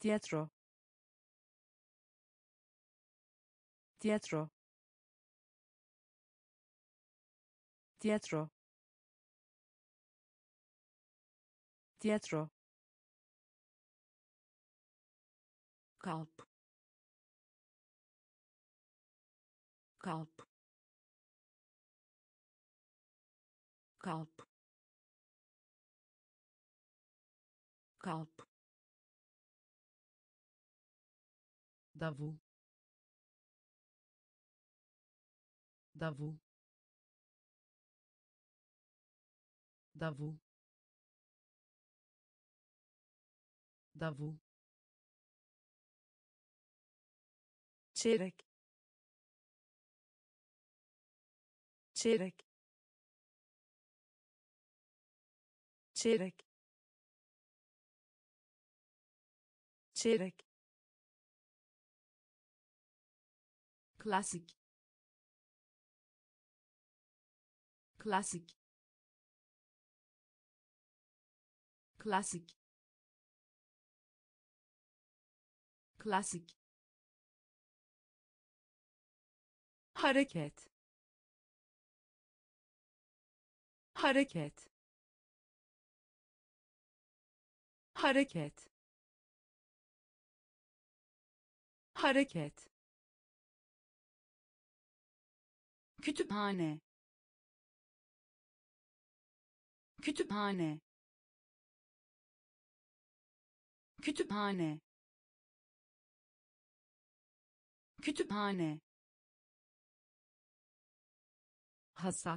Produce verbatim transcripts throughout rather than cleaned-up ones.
tiyatro, tiyatro, tiyatro, tiyatro, kalp, kalp, kalp, kalp, davul, davul, davul, davul, çeyrek, çeyrek, çeyrek, çeyrek, klasik, klasik, klasik, klasik, hareket, hareket, hareket, hareket, kütüphane, kütüphane, kütüphane, kütüphane, hasat,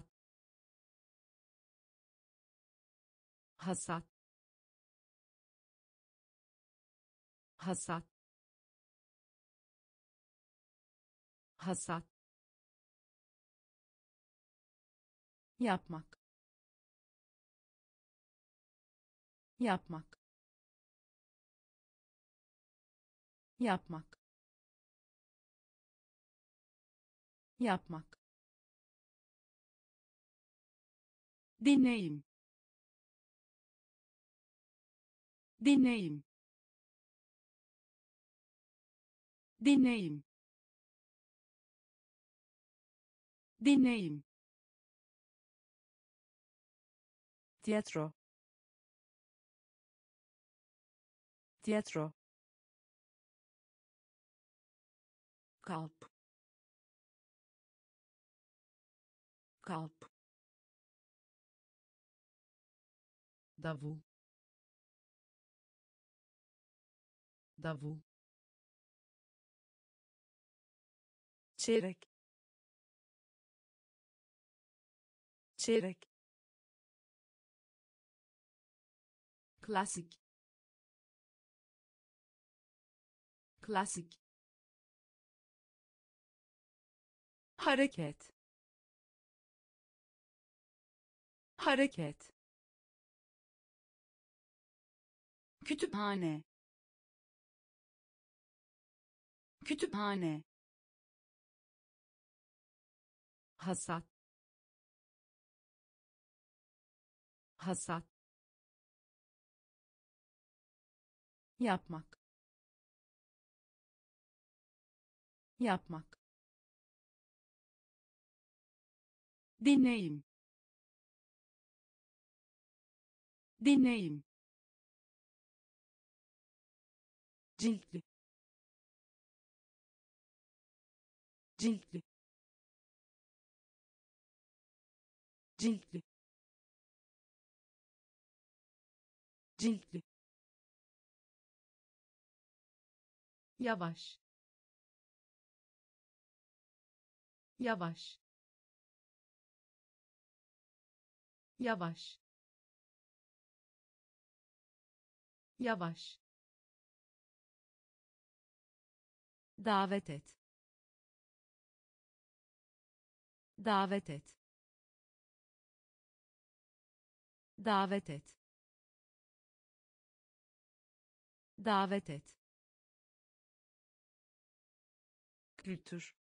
hasat, hasat, hasat, yapmak, yapmak, yapmak, yapmak, dinleyim, dinleyim, dinleyim, dinleyim, tiyatro, tiyatro, kalp, kalp, davul, davul, çeyrek, çeyrek, klasik, klasik, hareket, hareket, kütüphane, kütüphane, hasat, hasat, yapmak, yapmak, dinleyim, dinleyim, ciltli, ciltli, ciltli, ciltli, yavaş, yavaş, yavaş, yavaş, davet et, davet et, davet et, davet et, kültür,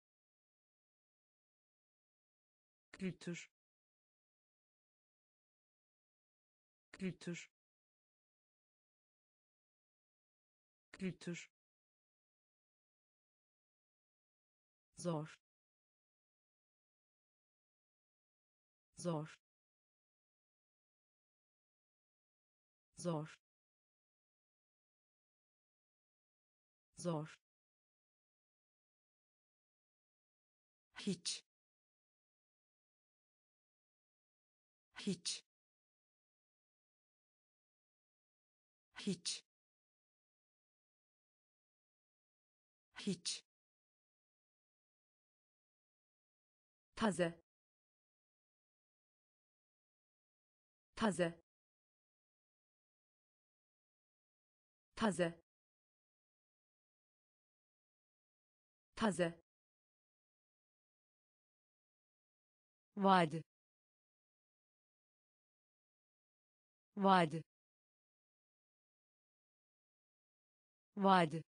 kültür, kültür, kültür, zor, zor, zor, zor, hiç, hiç, hiç, hiç, taze, taze, taze, taze, vadi, vadi, vadi,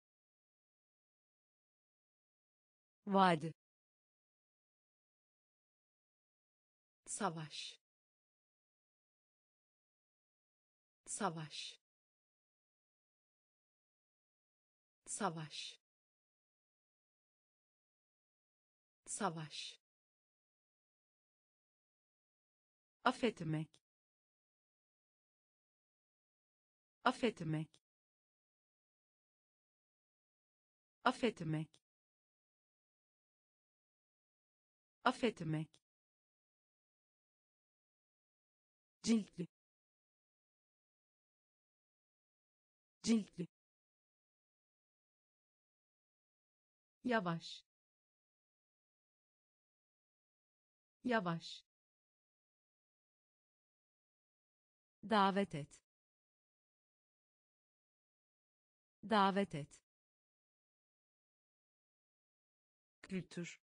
vadi, savaş, savaş, savaş, savaş, affetmek, affetmek, affetmek, affetmek, ciltli, ciltli, yavaş, yavaş, davet et, davet et, kültür,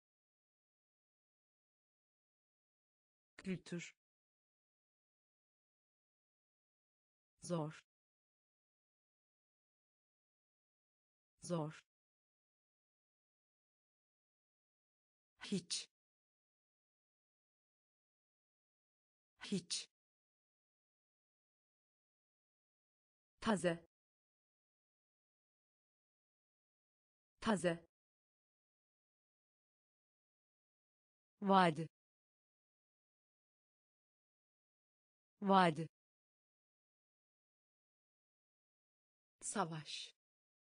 kültür, zor, zor, hiç, hiç, taze, taze, vadi, vadi, savaş,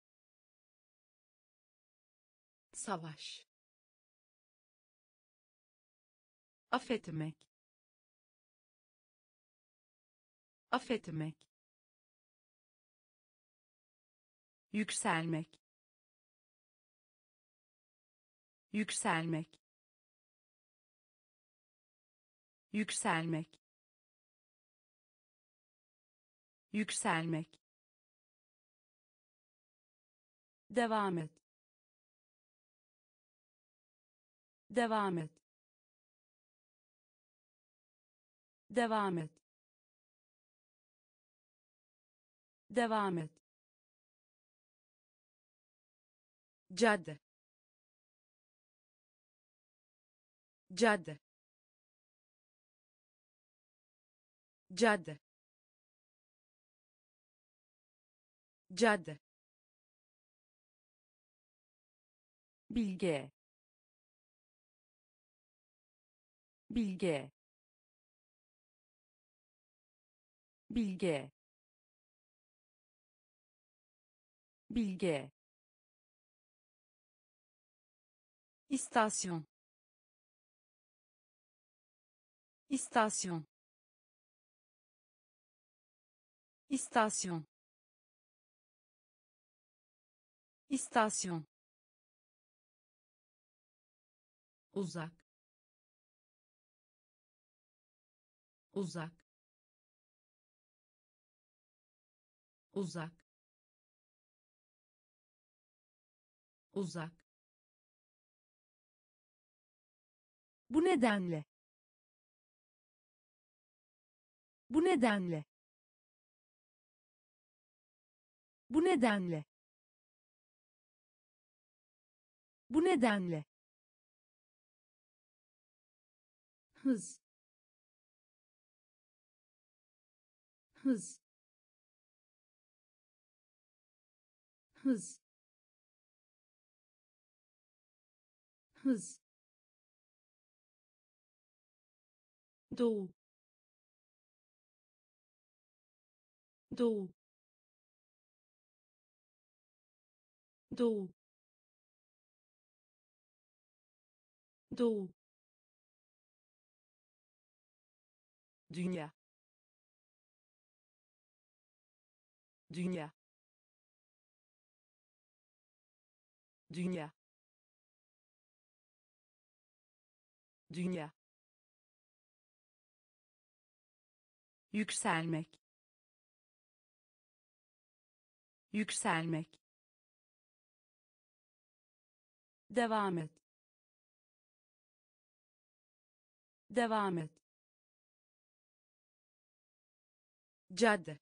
savaş, affetmek, affetmek, yükselmek, yükselmek, yükselmek, yükselmek, devam et, devam et, devam et, devam et, cadde, cadde, cadde, cadde, bilge, bilge, bilge, bilge, istasyon, istasyon, istasyon, istasyon, uzak, uzak, uzak, uzak, bu nedenle, bu nedenle, bu nedenle, bu nedenle, hız, hız, hız hız doğu doğu doğu doğu dünya dünya dünya dünya yükselmek yükselmek devam et devam et cadde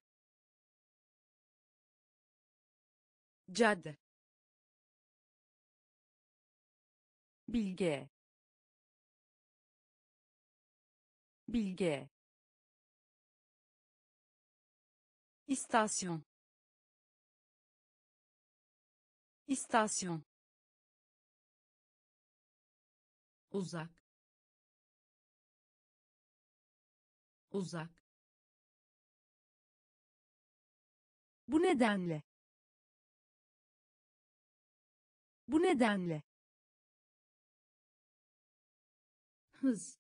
cadde bilge bilge istasyon istasyon uzak uzak bu nedenle bu nedenle hız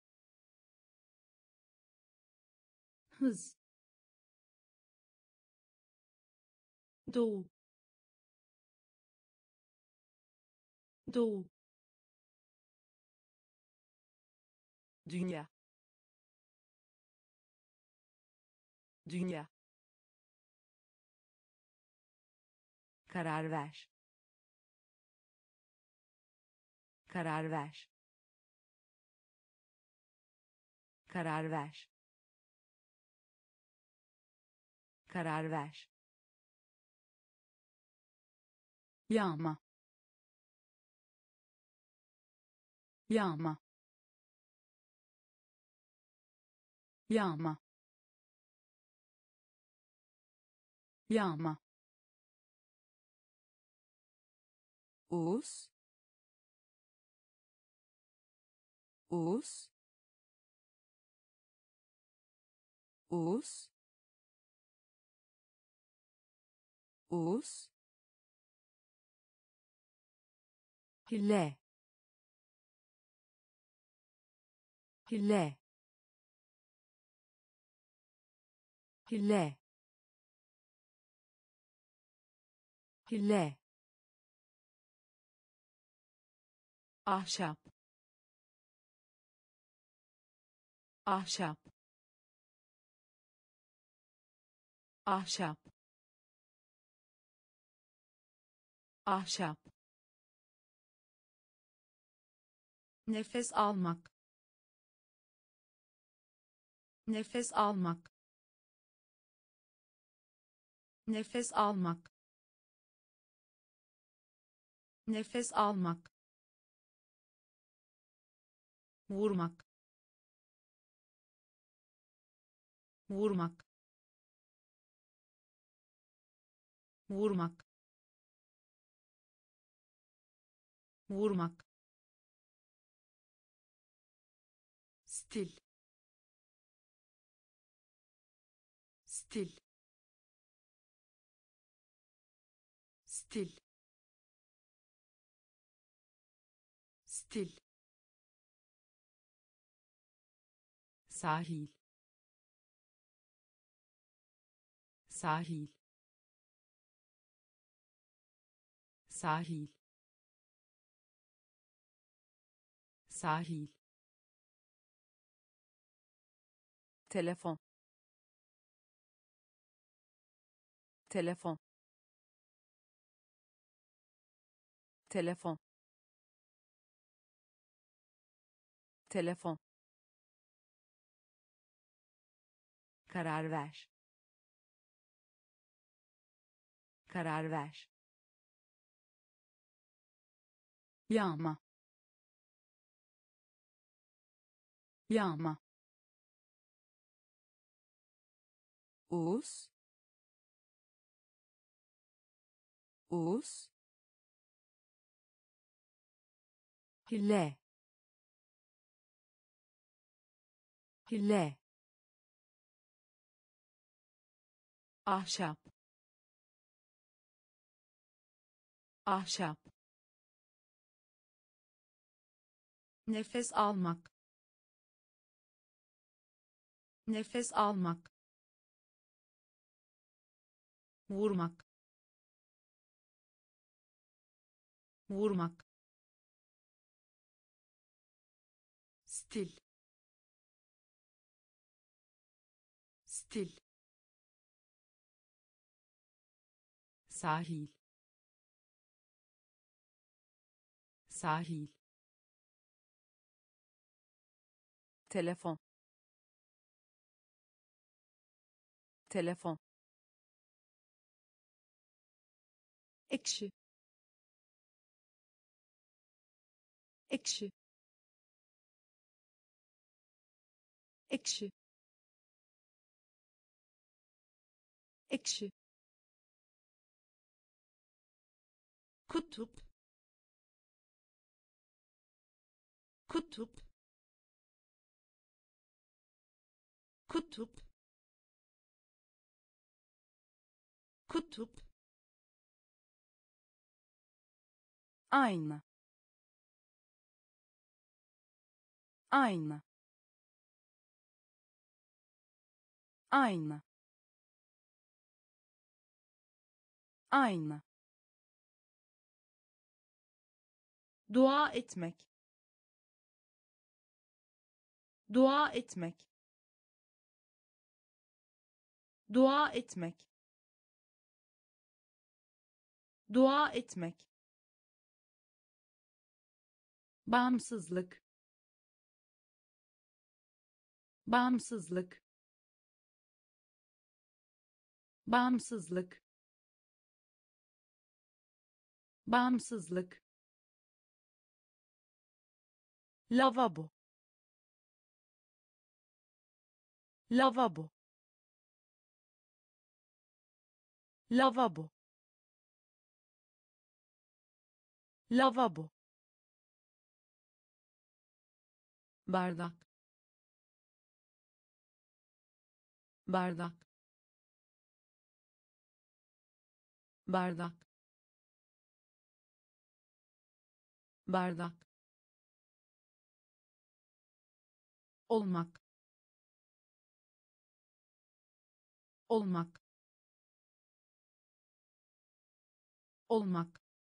hız doğu doğu dünya dünya karar ver karar ver karar ver karar ver yağma yağma yağma yağma uz uz uz uz hile hile hile hile ahşap ahşap ahşap ahşap nefes almak nefes almak nefes almak nefes almak vurmak vurmak vurmak vurmak stil stil stil stil sahil sahil sahil sahil telefon telefon telefon telefon karar ver karar ver yağma yağma uz us, hile, hile, ahşap, ahşap, nefes almak, nefes almak, vurmak, vurmak, stil, stil, sahil, sahil, telefon, telefon, ekşi, ekşi, ekşi, ekşi, kutup, kutup, kutup, kutup, ayna, ayna, ayna, ayna, dua etmek, dua etmek, dua etmek, dua etmek, bağımsızlık, bağımsızlık, bağımsızlık, bağımsızlık, lavabo, lavabo, lavabo, lavabo, bardak, bardak, bardak, bardak, olmak, olmak, olmak,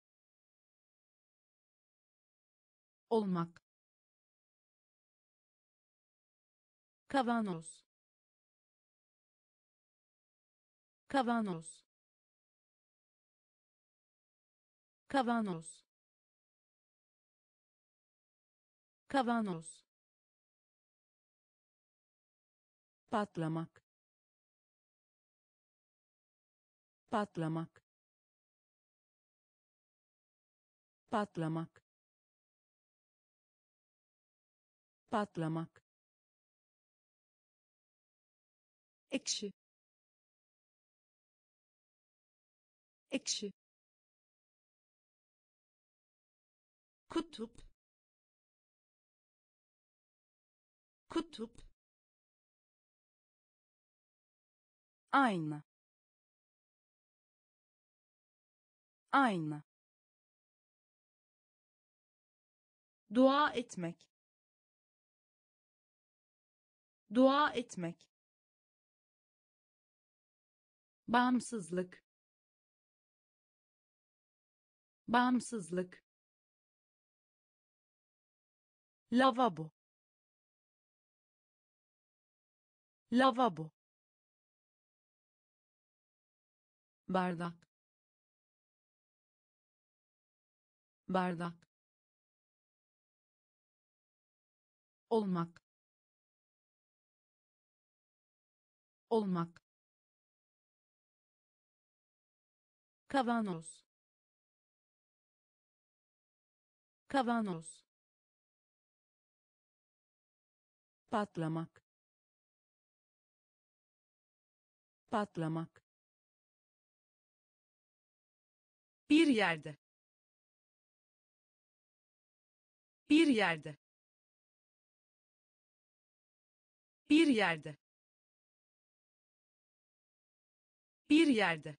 olmak, kavanoz, kavanoz, kavanoz, kavanoz, patlamak, patlamak, patlamak, patlamak, ekşi, ekşi, kutup, kutup, ayna, ayna, dua etmek, dua etmek, bağımsızlık, bağımsızlık, lavabo, lavabo, bardak, bardak, olmak, olmak, kavanoz, kavanoz, patlamak, patlamak, Bir yerde. Bir yerde. Bir yerde. Bir yerde.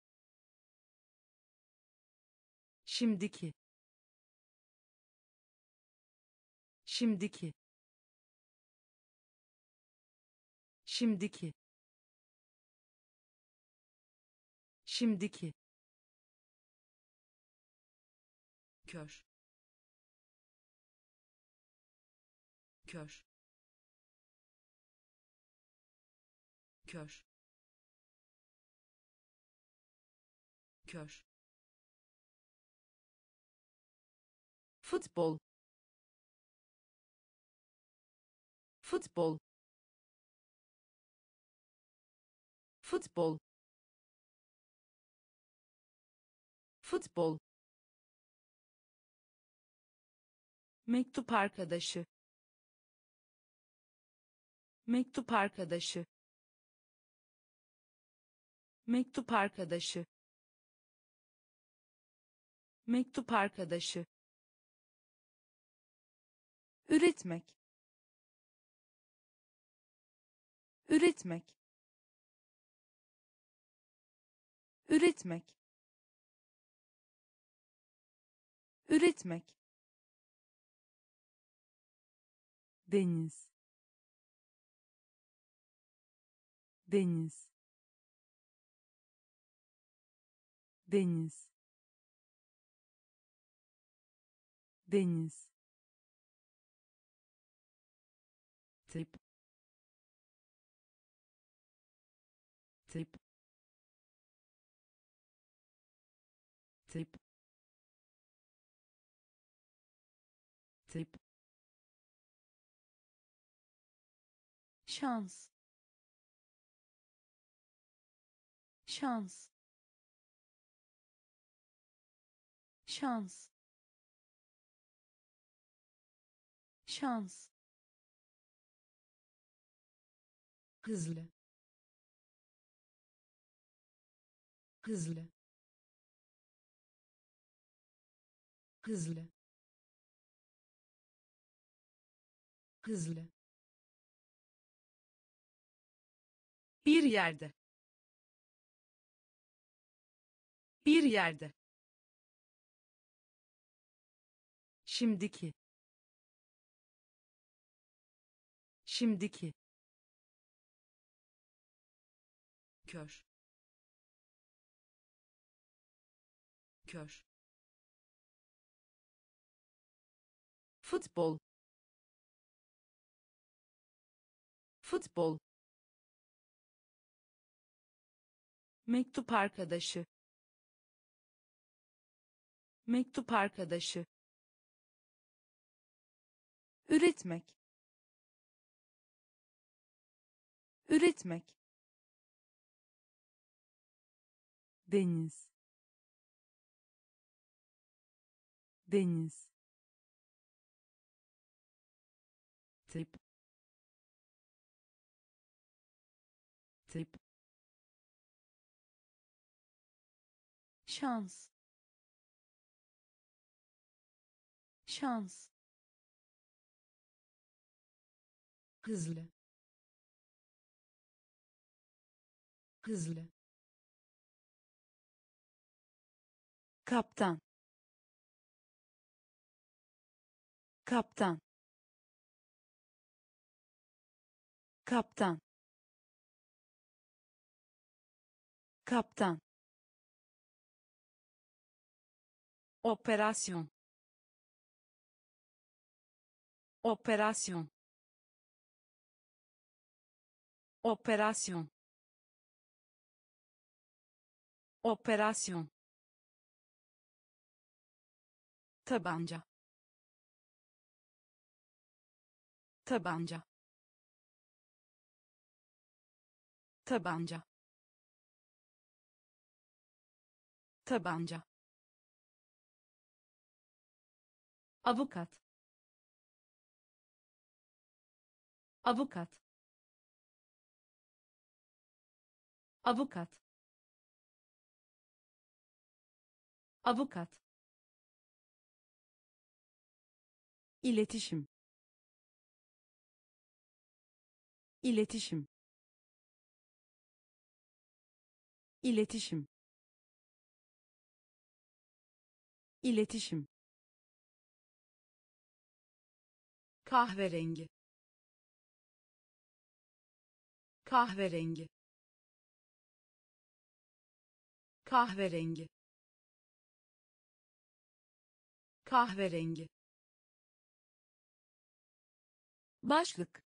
Şimdiki. Şimdiki. Şimdiki. Şimdiki. Kör. Kör. Kör. Kör. Futbol. Futbol. Futbol. Futbol. Mektup arkadaşı. Mektup arkadaşı. Mektup arkadaşı. Mektup arkadaşı. Üretmek. Üretmek. Üretmek. Üretmek. Deniz. Deniz. Deniz. Deniz. Tip. Tip. Tip. Tip. Şans. Şans. Şans. Şans. Hızlı. Hızlı. Hızlı. Hızlı. Bir yerde. Bir yerde. Şimdiki. Şimdiki. Kör. Kör. Futbol. Futbol. Mektup arkadaşı. Mektup arkadaşı. Üretmek. Üretmek. Deniz. Deniz. Tip. Tip. Şans. Şans. Hızlı. Hızlı. Kaptan. Kaptan. Kaptan. Kaptan. Operasyon. Operasyon. Operasyon. Operasyon. Tabanca. Tabanca. Tabanca. Tabanca. Avukat. Avukat. Avukat. Avukat. iletişim iletişim iletişim iletişim Kahverengi. Kahverengi. Kahverengi. Kahverengi. başlık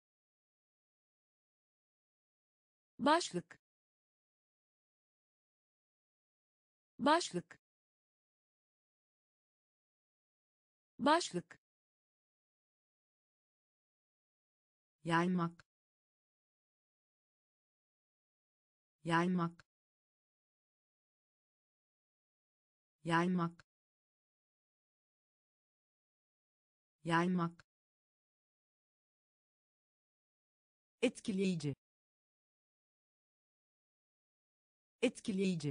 başlık başlık başlık yaymak yaymak yaymak yaymak etkileyici etkileyici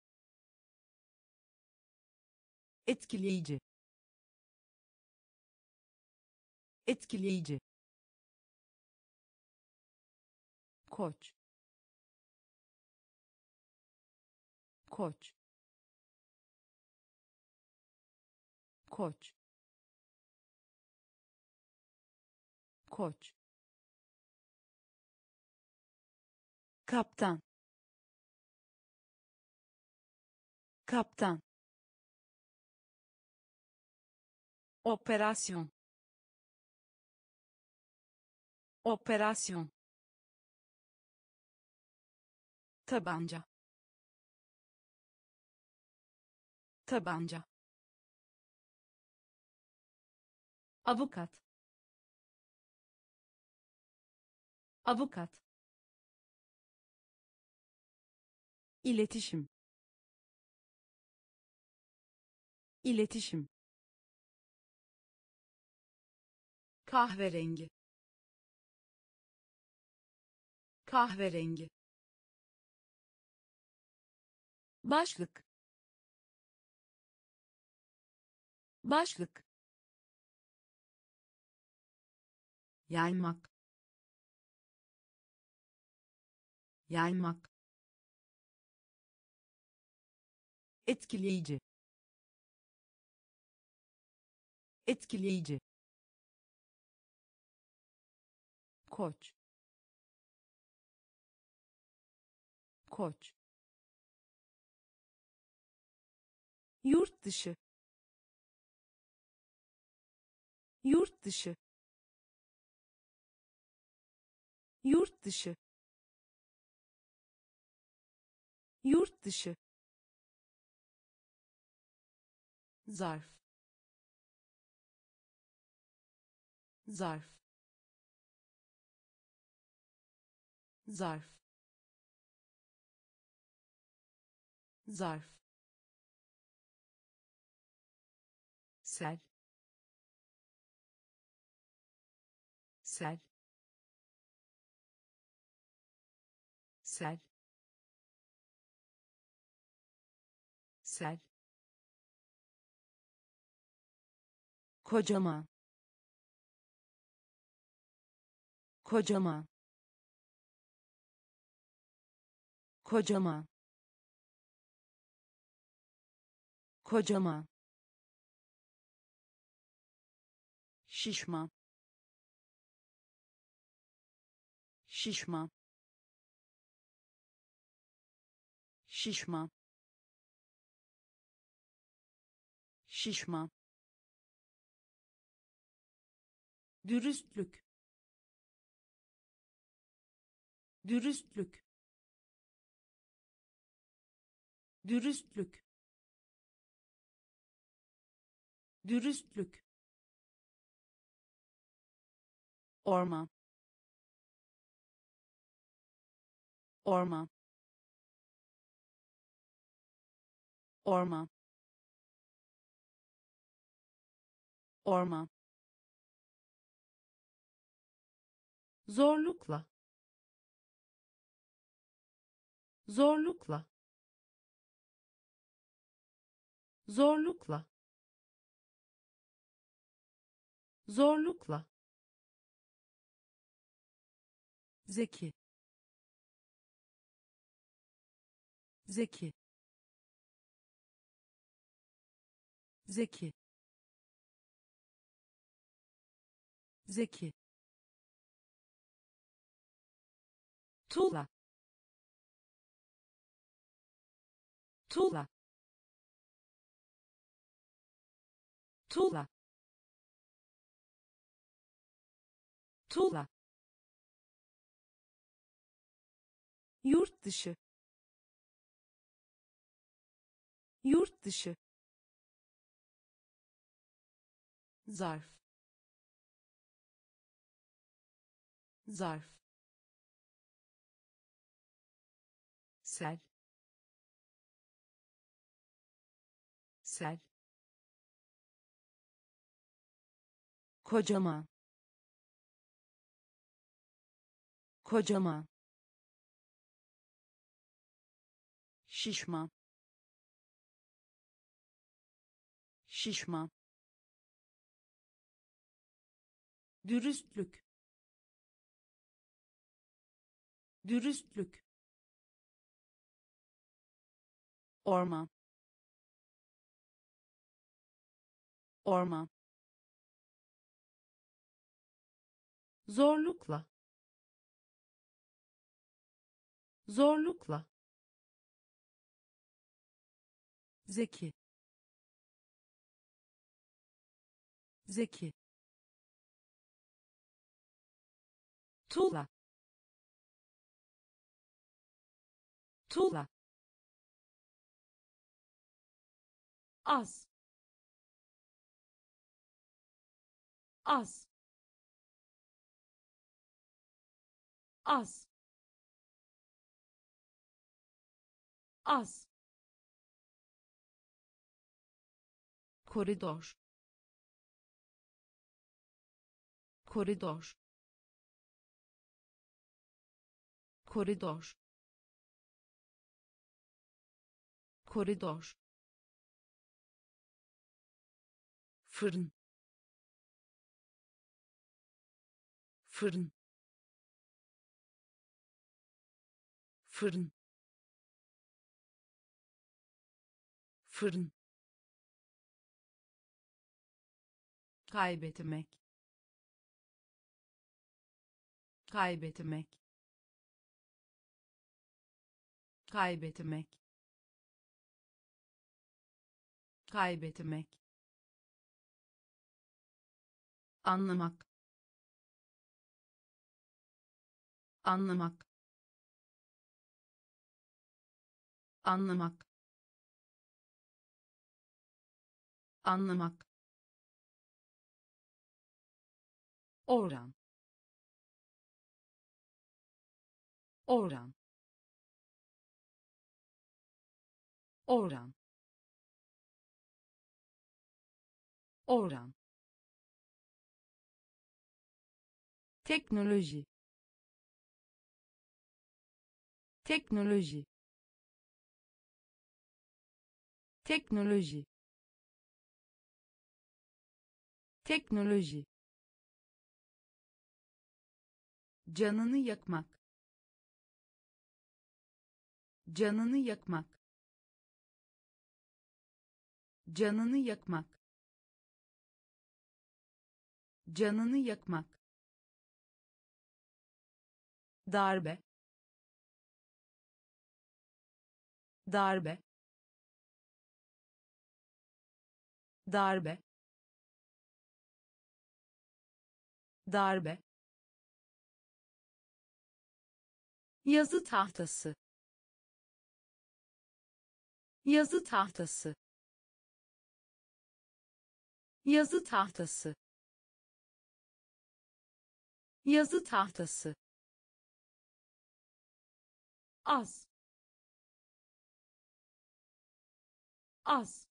etkileyici etkileyici koç koç koç koç kaptan kaptan Operasyon. Operasyon. Tabanca. Tabanca. Avukat. Avukat. iletişim iletişim Kahverengi. Kahverengi. başlık başlık Yaymak. Yaymak. etkileyici etkileyici Koç. Koç. yurt dışı yurt dışı yurt dışı yurt dışı Zarf. Zarf. Zarf. Zarf. Sel. Sel. Sel. Sel. kocaman kocaman kocaman kocaman Şişman. Şişman. Şişman. Şişman. Dürüstlük. Dürüstlük. Dürüstlük. Dürüstlük. Orman. Orman. Orman. Orman. Zorlukla. Zorlukla. zorlukla, zorlukla, zeki, zeki, zeki, zeki, tuğla, tuğla, tuğla, tuğla, yurt dışı, yurt dışı, zarf, zarf, sel, sel, kocaman, kocaman, şişman, şişman, dürüstlük, dürüstlük, orman, orman, zorlukla, zorlukla, zeki, zeki, tuğla, tuğla, az, az, az, az, koridor, koridor, koridor, koridor, fırın, fırın, fırın, fırın, kaybetmek, kaybetmek, kaybetmek, kaybetmek, anlamak, anlamak, anlamak, anlamak, oran, oran, oran, oran, teknoloji, teknoloji, teknoloji, teknoloji, canını yakmak, canını yakmak, canını yakmak, canını yakmak, darbe, darbe, darbe, darbe, yazı tahtası, yazı tahtası, yazı tahtası, yazı tahtası, az, az,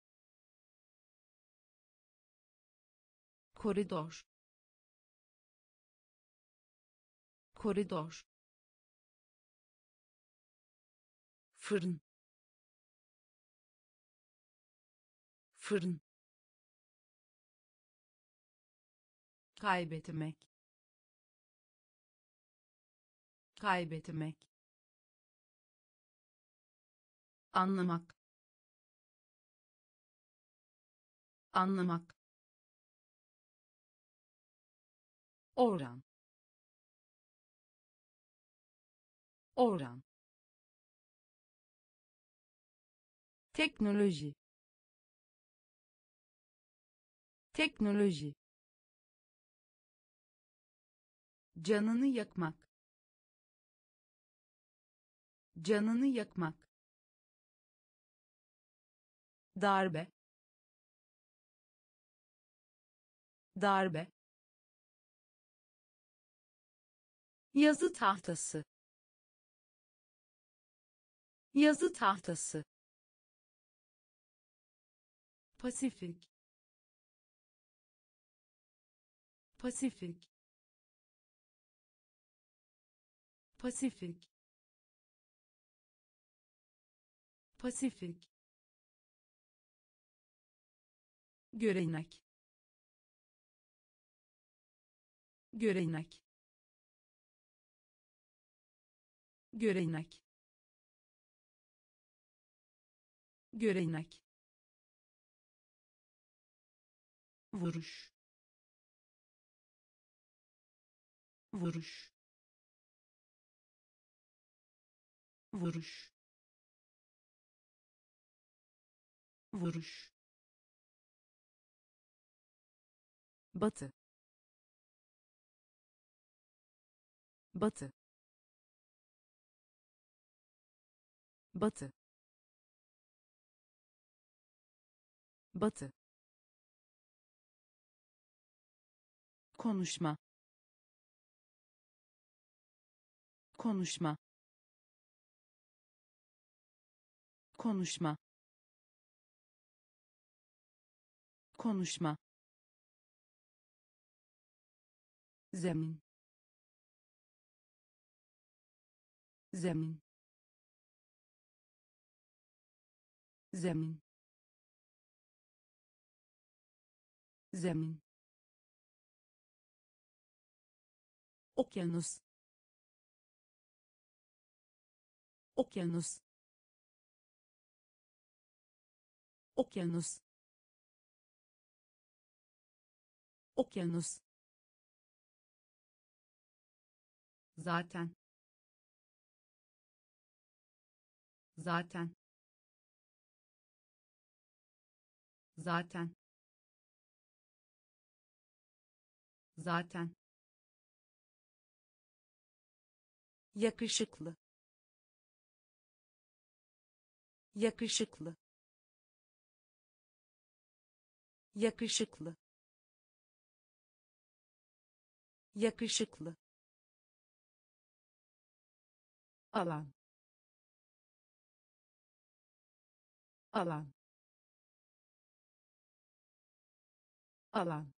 koridor, koridor, fırın, fırın, kaybetmek, kaybetmek, anlamak, anlamak, oran, oran, teknoloji, teknoloji, canını yakmak, canını yakmak, darbe, darbe, yazı tahtası, yazı tahtası, Pasifik, Pasifik, Pasifik, Pasifik, görenek, görenek, görenek, görenek, vuruş, vuruş, vuruş, vuruş, batı, batı, batı, batı, konuşma, konuşma, konuşma, konuşma, zemin, zemin, zemin, zemin, okyanus, okyanus, okyanus, okyanus, zaten, zaten, zaten, zaten, yakışıklı, yakışıklı, yakışıklı, yakışıklı, alan, alan, alan,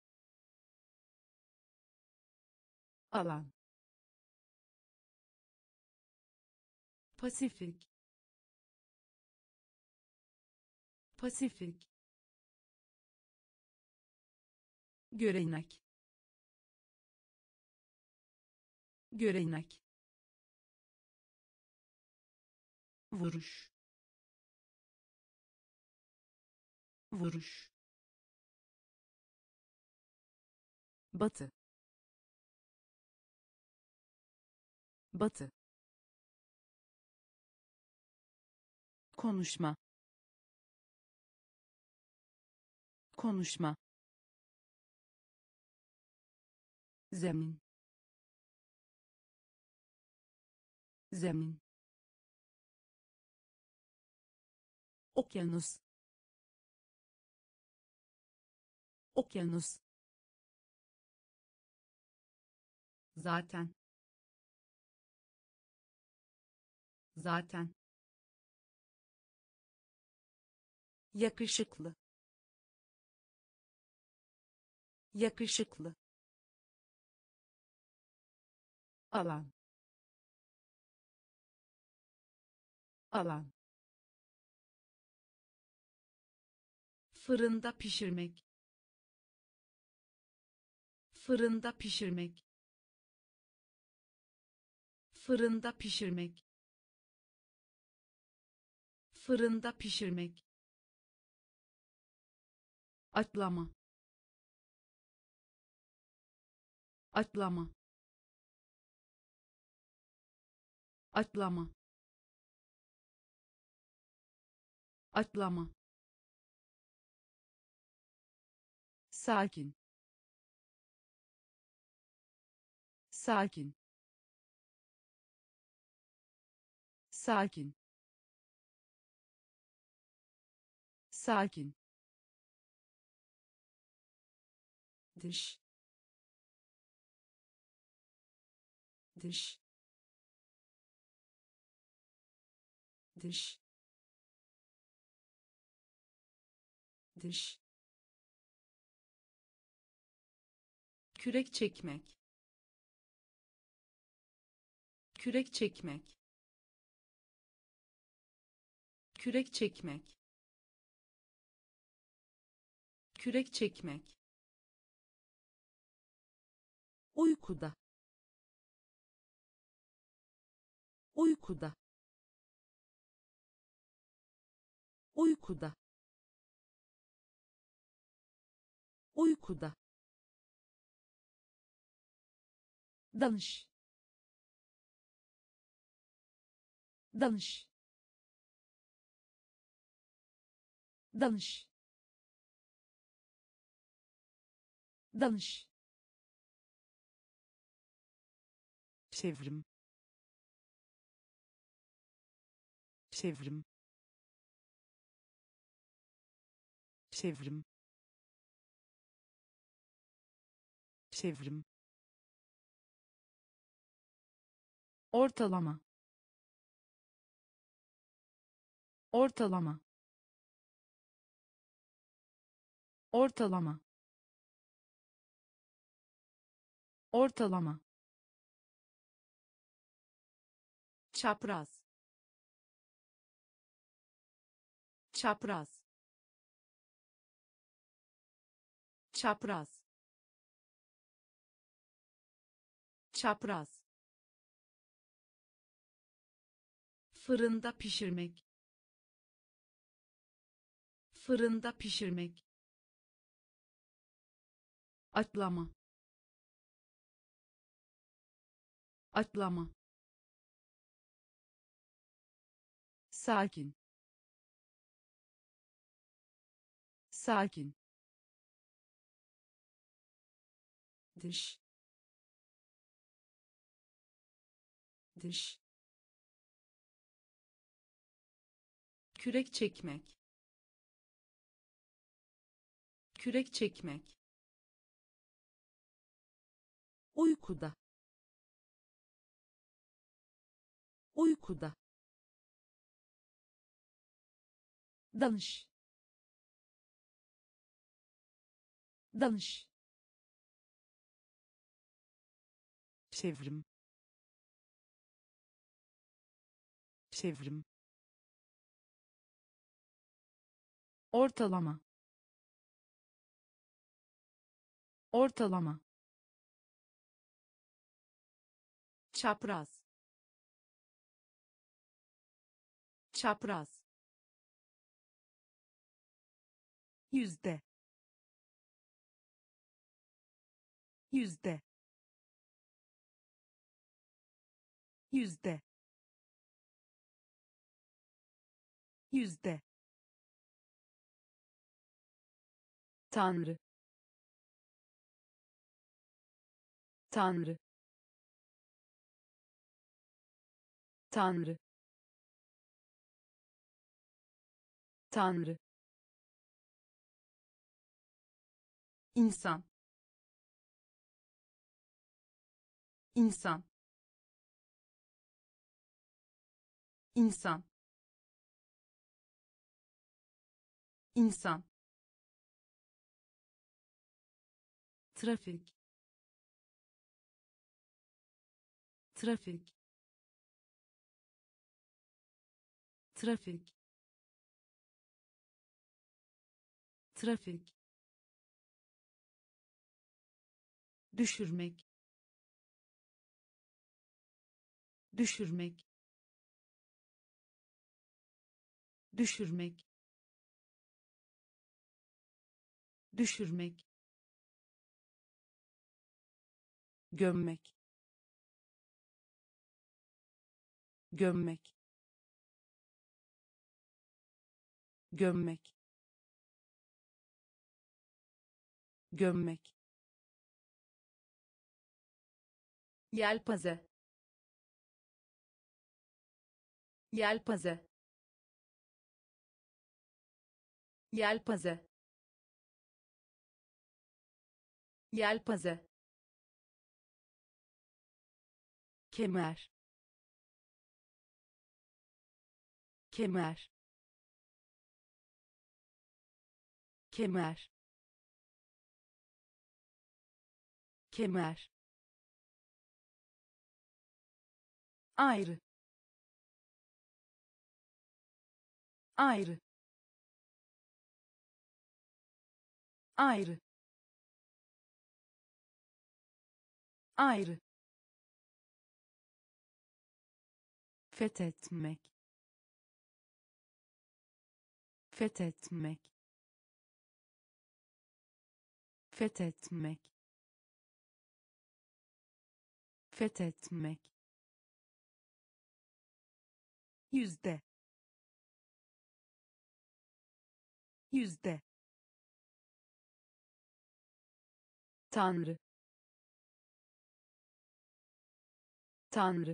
alan, Pasifik, Pasifik, görenek, görenek, vuruş, vuruş, batı, batı, konuşma, konuşma, zemin, zemin, okyanus, okyanus, zaten, zaten, yakışıklı, yakışıklı, alan, alan, fırında pişirmek, fırında pişirmek, fırında pişirmek, fırında pişirmek, atlama, atlama, atlama, atlama, sakin, sakin, sakin, sakin, dış, dış, dış, dış, kürek çekmek, kürek çekmek, kürek çekmek, kürek çekmek, uykuda, uykuda, uykuda, uykuda, danış, danış, danış, danış, çevrim, çevrim, çevrim, çevrim, ortalama, ortalama, ortalama, ortalama, çapraz, çapraz, çapraz, çapraz, fırında pişirmek, fırında pişirmek, atlama, atlama, sakin, sakin, dış, dış, kürek çekmek, kürek çekmek, uykuda, uykuda, danış, danış, çevrim, çevrim, ortalama, ortalama, çapraz, çapraz, yüzde, yüzde, yüzde, yüzde, Tanrı, Tanrı, Tanrı, Tanrı, insan, insan, insan, insan, trafik, trafik, trafik, trafik, düşürmek, düşürmek, düşürmek, düşürmek, gömmek, gömmek, gömmek, gömmek, yelpaze, yelpaze, yelpaze, yelpaze, kemer, kemer, kemer, kemer, ayrı, ayrı, ayrı, ayrı, fethetmek, fethetmek, fethetmek, fethetmek, yüzde, yüzde, Tanrı, Tanrı,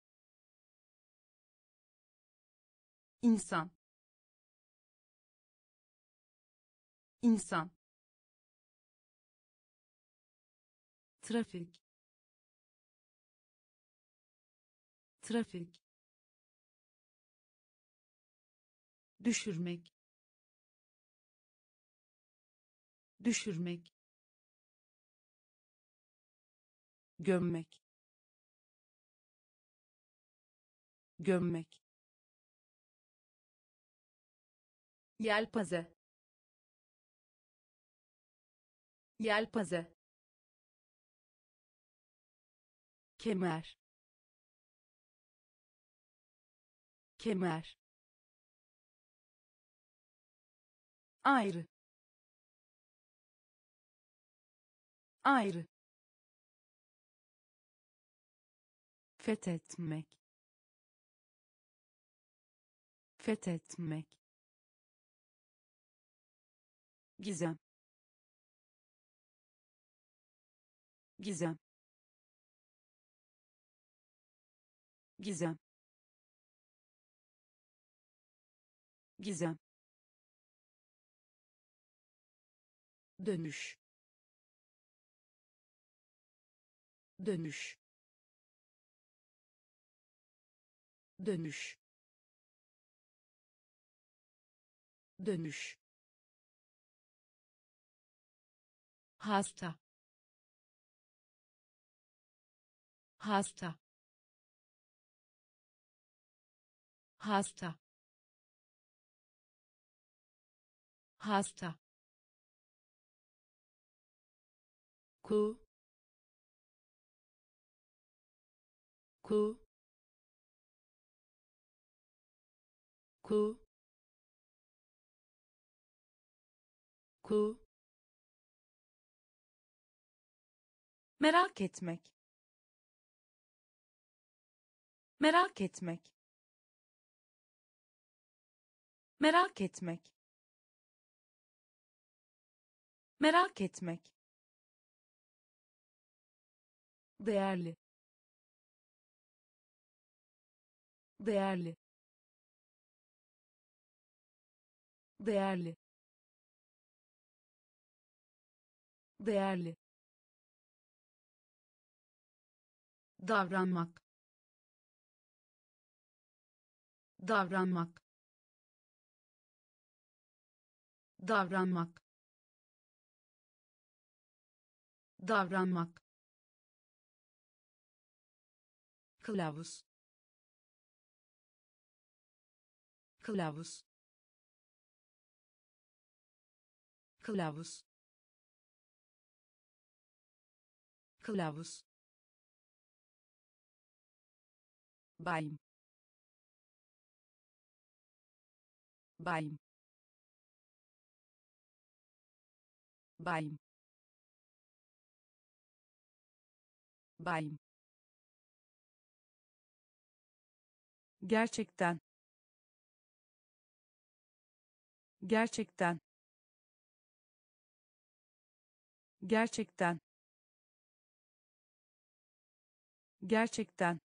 insan, insan, trafik, trafik, düşürmek, düşürmek, gömmek, gömmek, yelpaze, yelpaze, kemer, kemer, ayrı, ayrı, fethetmek, fethetmek, gizem, gizem, gizem, gizem, dönüş, dönüş, dönüş, dönüş, hasta, hasta, hasta, hasta, ku, ku, ku, ku, merak etmek, merak etmek, merak etmek, merak etmek, değerli, değerli, değerli, değerli, davranmak, davranmak, davranmak, davranmak, kılavuz, kılavuz, kılavuz kılavuz bayım bayım bayım bayım Gerçekten. Gerçekten. Gerçekten. Gerçekten.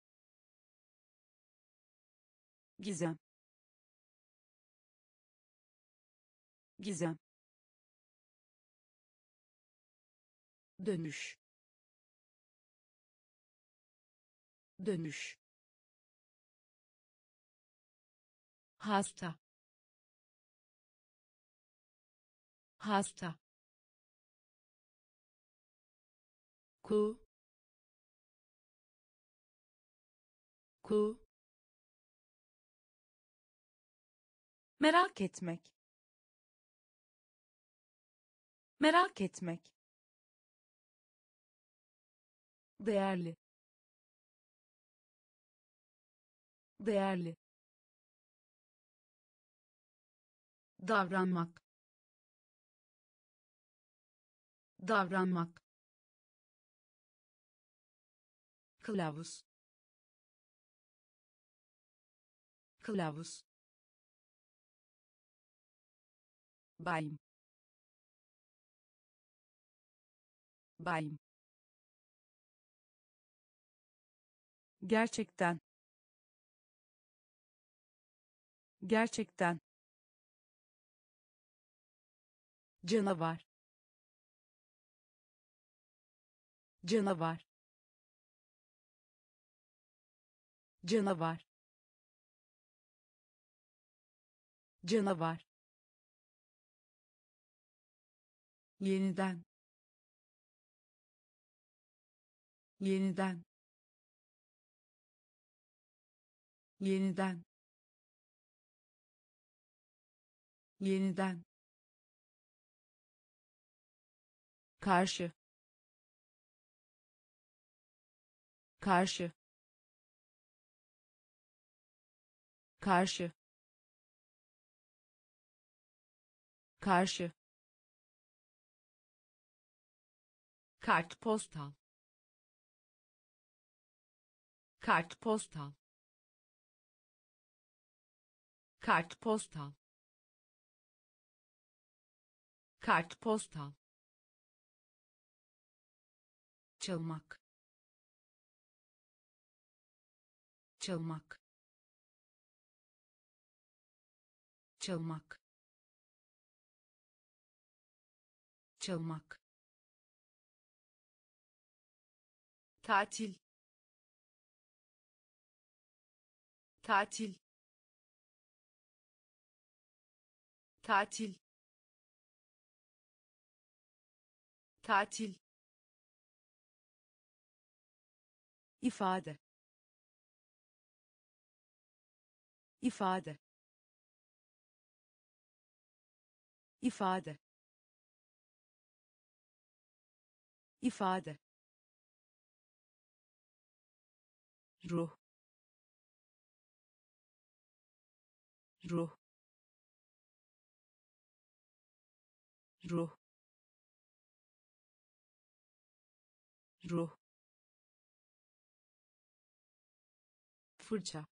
Gizem. Gizem. Dönüş. Dönüş. Hasta. Hasta. Ku. Ku. Merak etmek. Merak etmek. Değerli. Değerli. davranmak davranmak kılavuz kılavuz bayım bayım Gerçekten. Gerçekten. Canavar. Canavar. Canavar. Canavar. Yeniden. Yeniden. Yeniden. Yeniden. Karşı. Karşı. Karşı. Karşı. Kartpostal. Kartpostal. Kartpostal. Kartpostal. Çalmak. Çalmak. Çalmak. Çalmak. Tatil. Tatil. Tatil. Tatil. ifade ifade ifade ifade ruh ruh ruh ruh fırça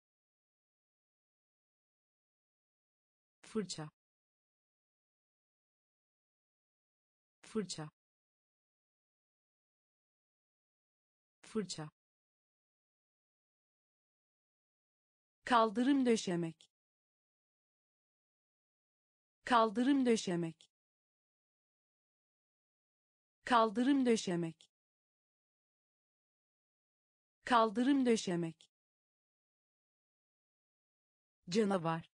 fırça fırça fırça kaldırım döşemek kaldırım döşemek kaldırım döşemek kaldırım döşemek canavar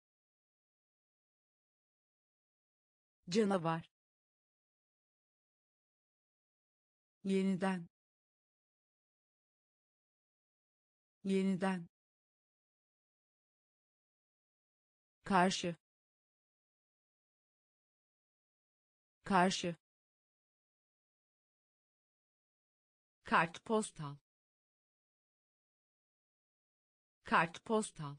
canavar yeniden yeniden karşı karşı kartpostal kartpostal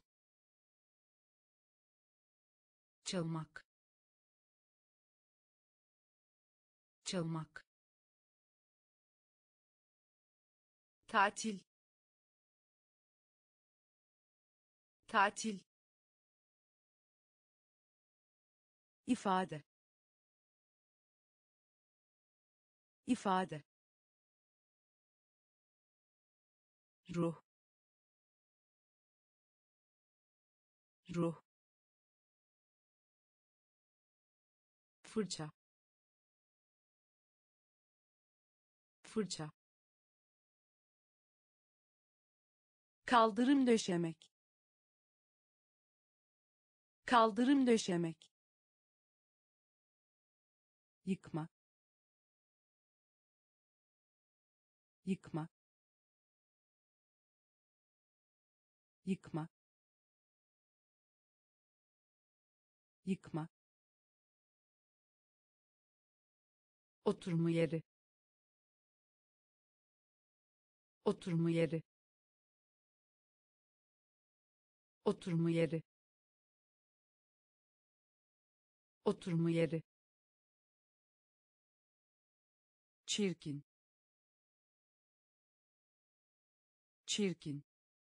çalmak çalmak tatil tatil ifade ifade ruh ruh fırça fırça kaldırım döşemek kaldırım döşemek yıkma yıkma yıkma yıkma oturma yeri oturma yeri oturma yeri oturma yeri çirkin çirkin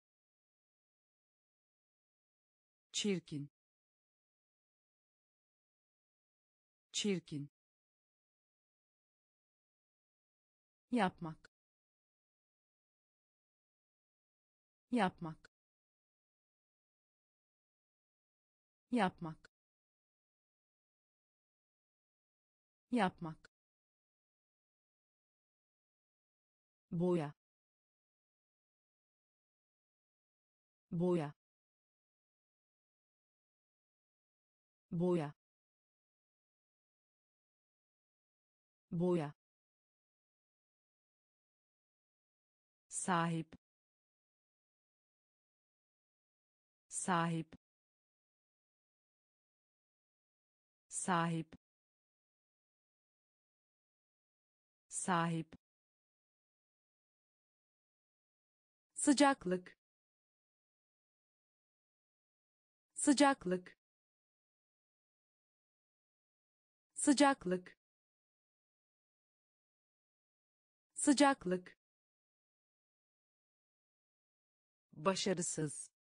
çirkin çirkin yapmak yapmak yapmak yapmak boya boya boya boya sahip sahip sahip sahip sıcaklık sıcaklık sıcaklık sıcaklık başarısız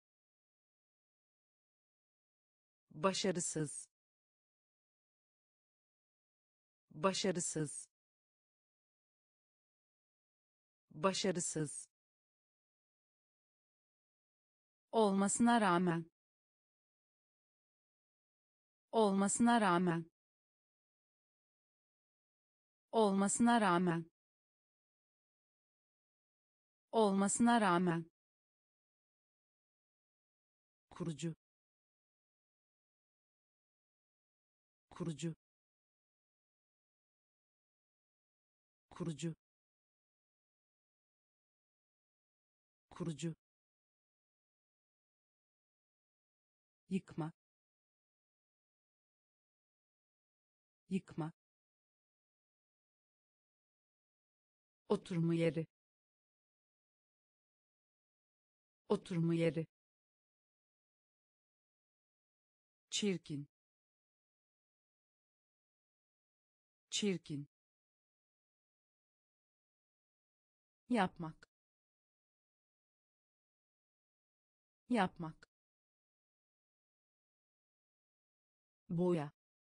başarısız başarısız başarısız olmasına rağmen olmasına rağmen olmasına rağmen olmasına rağmen kurucu kurucu kurucu kurucu yıkma yıkma oturma yeri oturma yeri çirkin çirkin yapmak yapmak boya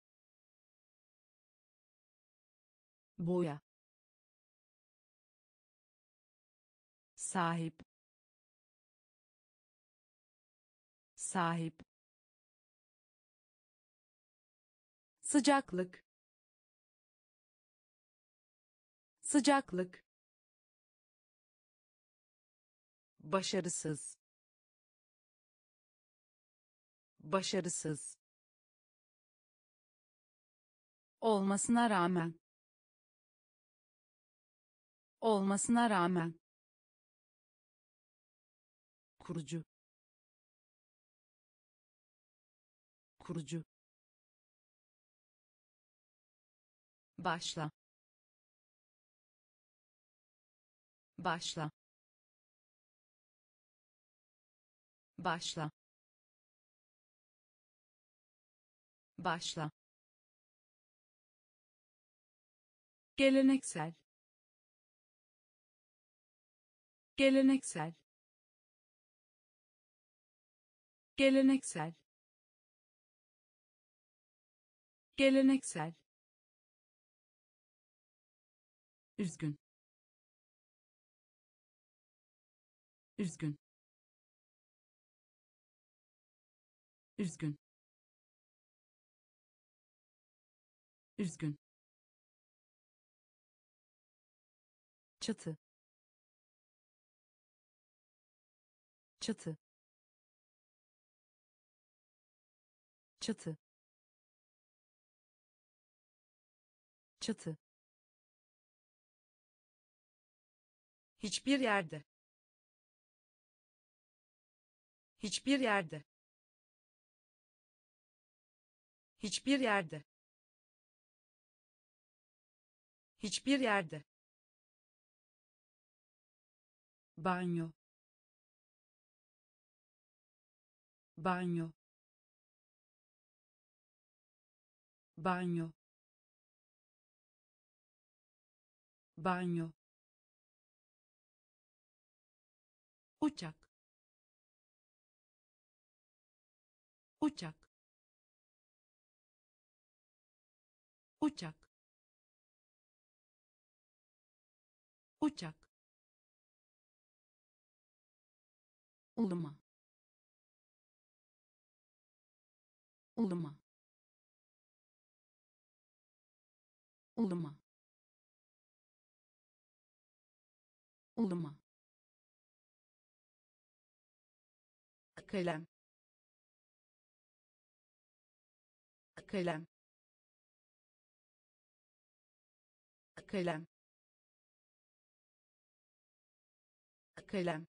boya sahip sahip sıcaklık sıcaklık başarısız başarısız olmasına rağmen olmasına rağmen kurucu kurucu başla, başla, başla, başla, geleneksel, geleneksel, geleneksel, geleneksel, üzgün, üzgün, üzgün, üzgün, çatı, çatı, çatı, çatı, hiçbir yerde, hiçbir yerde, hiçbir yerde, hiçbir yerde, banyo, banyo, banyo, banyo, uçak, uçak, uçak, uçak, uluma, uluma, uluma, uluma, kalem, kalem, kalem, kalem,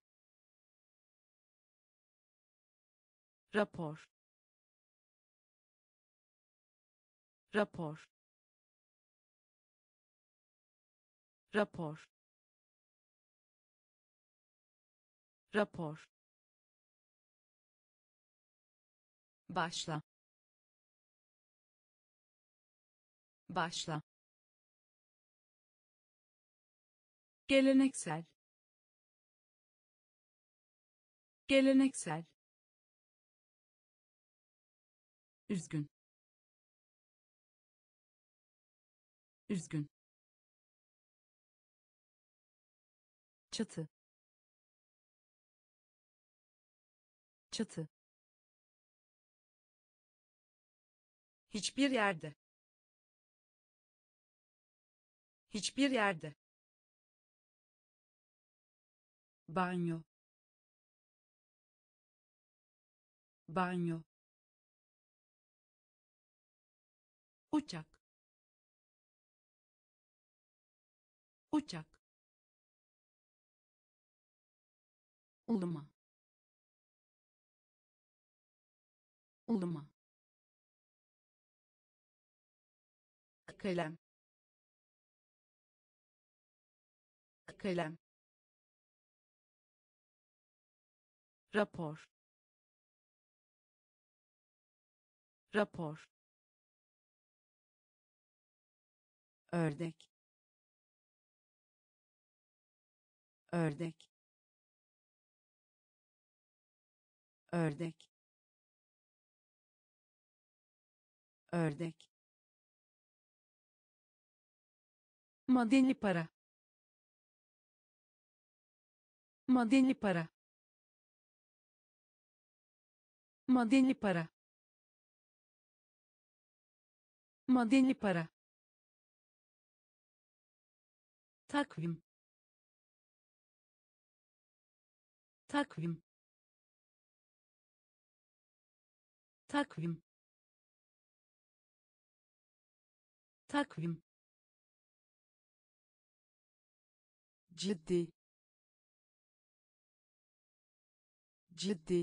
rapor, rapor, rapor, rapor, başla, başla, geleneksel, geleneksel, üzgün, üzgün, çatı, çatı, hiçbir yerde, hiçbir yerde, banyo, banyo, uçak, uçak, uluma, uluma, kalem, kalem, rapor, rapor, ördek, ördek, ördek, ördek, madeni para, madeni para, madeni para, madeni para, takvim, takvim, takvim, takvim, ciddi, ciddi,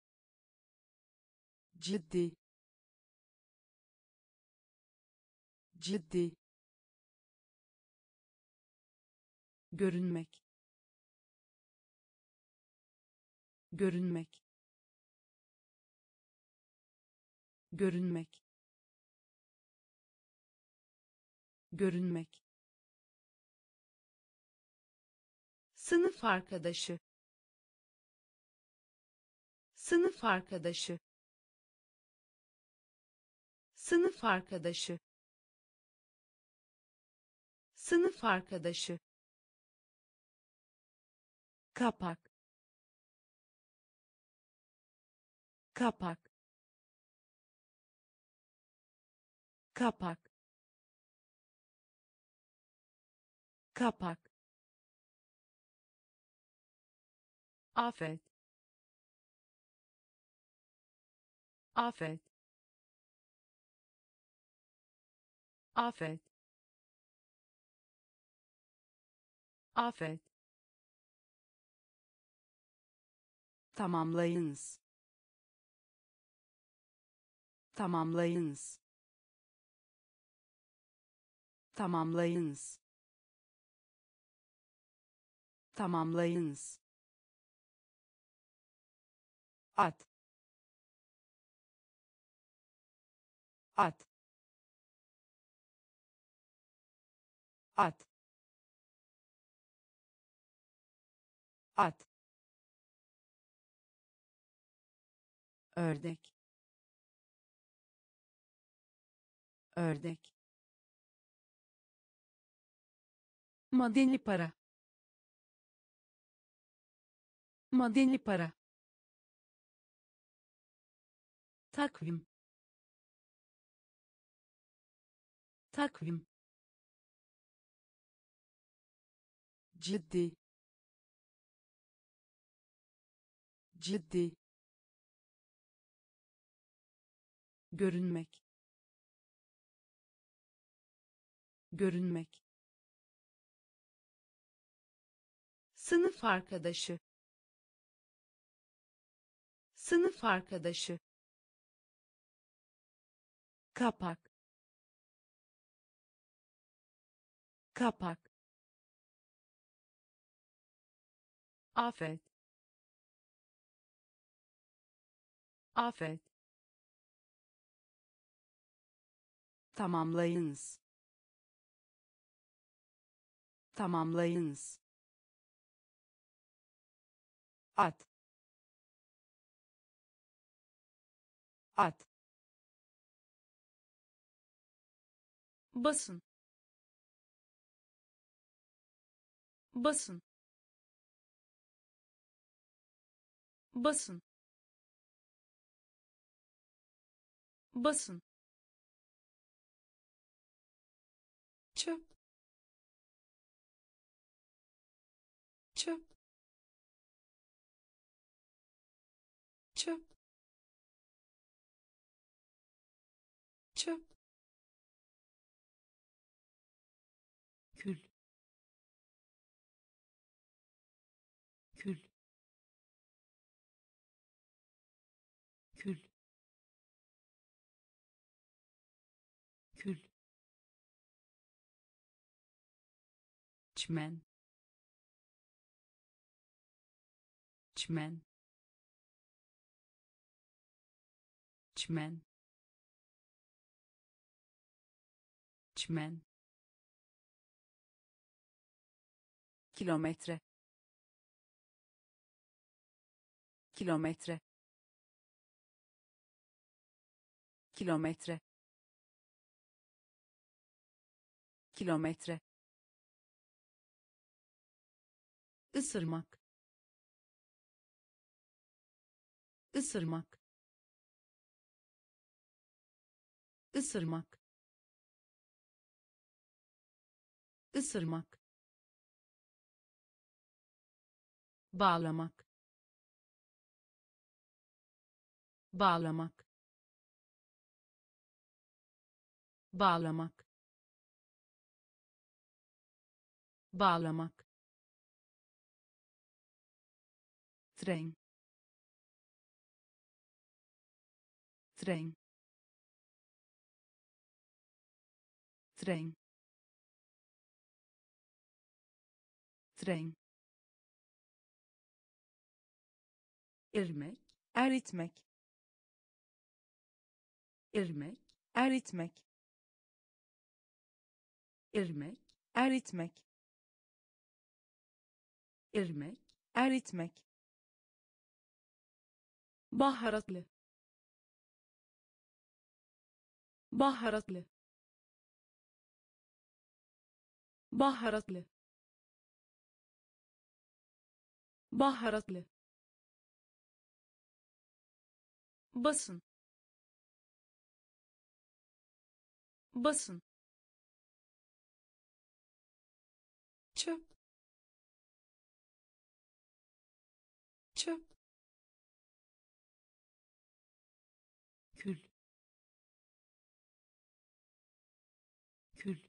ciddi, ciddi, görünmek, görünmek, görünmek, görünmek, sınıf arkadaşı, sınıf arkadaşı, sınıf arkadaşı, sınıf arkadaşı, kapak, kapak, kapak, kapak, afet, afet, afet, afet, tamamlayınız, tamamlayınız, tamamlayınız, tamamlayınız, at, at, at, at, ördek, ördek, madeni para, madeni para, takvim, takvim, ciddi, ciddi, görünmek, görünmek, sınıf arkadaşı, sınıf arkadaşı, kapak, kapak, afet, afet, tamamlayınız, tamamlayınız, at, at, basın, basın, basın, basın, çöp, çöp, çöp, çöp, kül, kül, kül, kül, çimen, çimen, çimen, çimen, kilometre, kilometre, kilometre, kilometre, ısırmak, ısırmak, ısırmak, ısırmak, bağlamak, bağlamak, bağlamak, bağlamak, tren, tren, tren tren Irmek, eritmek irmek, eritmek irmek, eritmek irmek, eritmek baharatlı, baharatlı, baharatlı, baharatlı, basın, basın, çöp, çöp, kül, kül,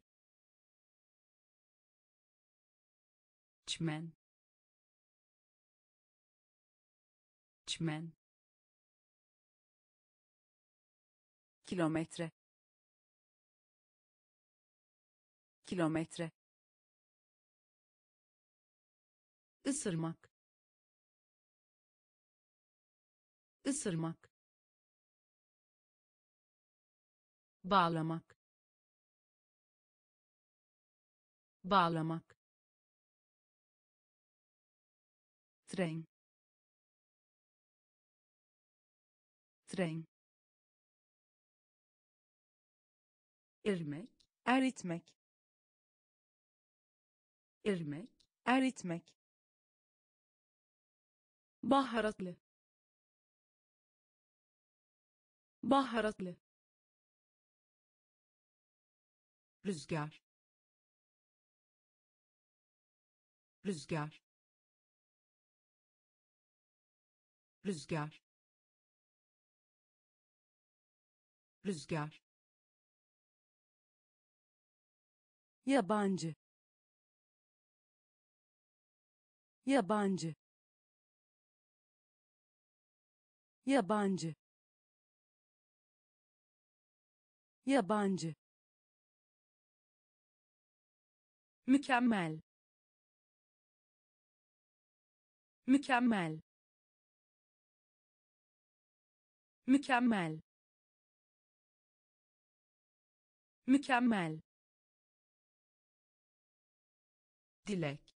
çmen, çmen, kilometre kilometre ısırmak, ısırmak, bağlamak, bağlamak, tren tren irmek, eritmek irmek, eritmek baharatlı, baharatlı, rüzgar, rüzgar, rüzgar, rüzgar, yabancı yabancı yabancı yabancı mükemmel, mükemmel, mükemmel, mükemmel, dilek,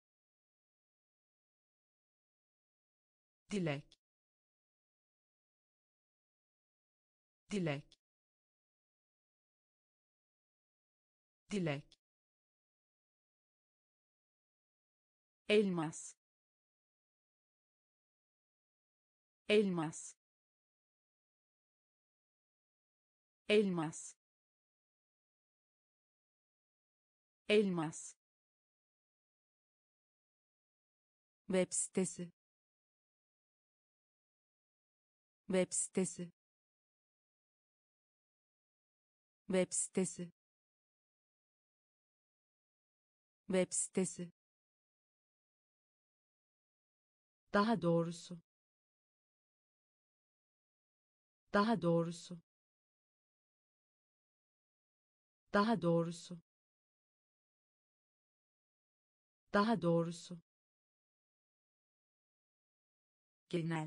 dilek, dilek, dilek, elmas elmas elmas elmas web sitesi web sitesi web sitesi web sitesi daha doğrusu, daha doğrusu, daha doğrusu, daha doğrusu, genel,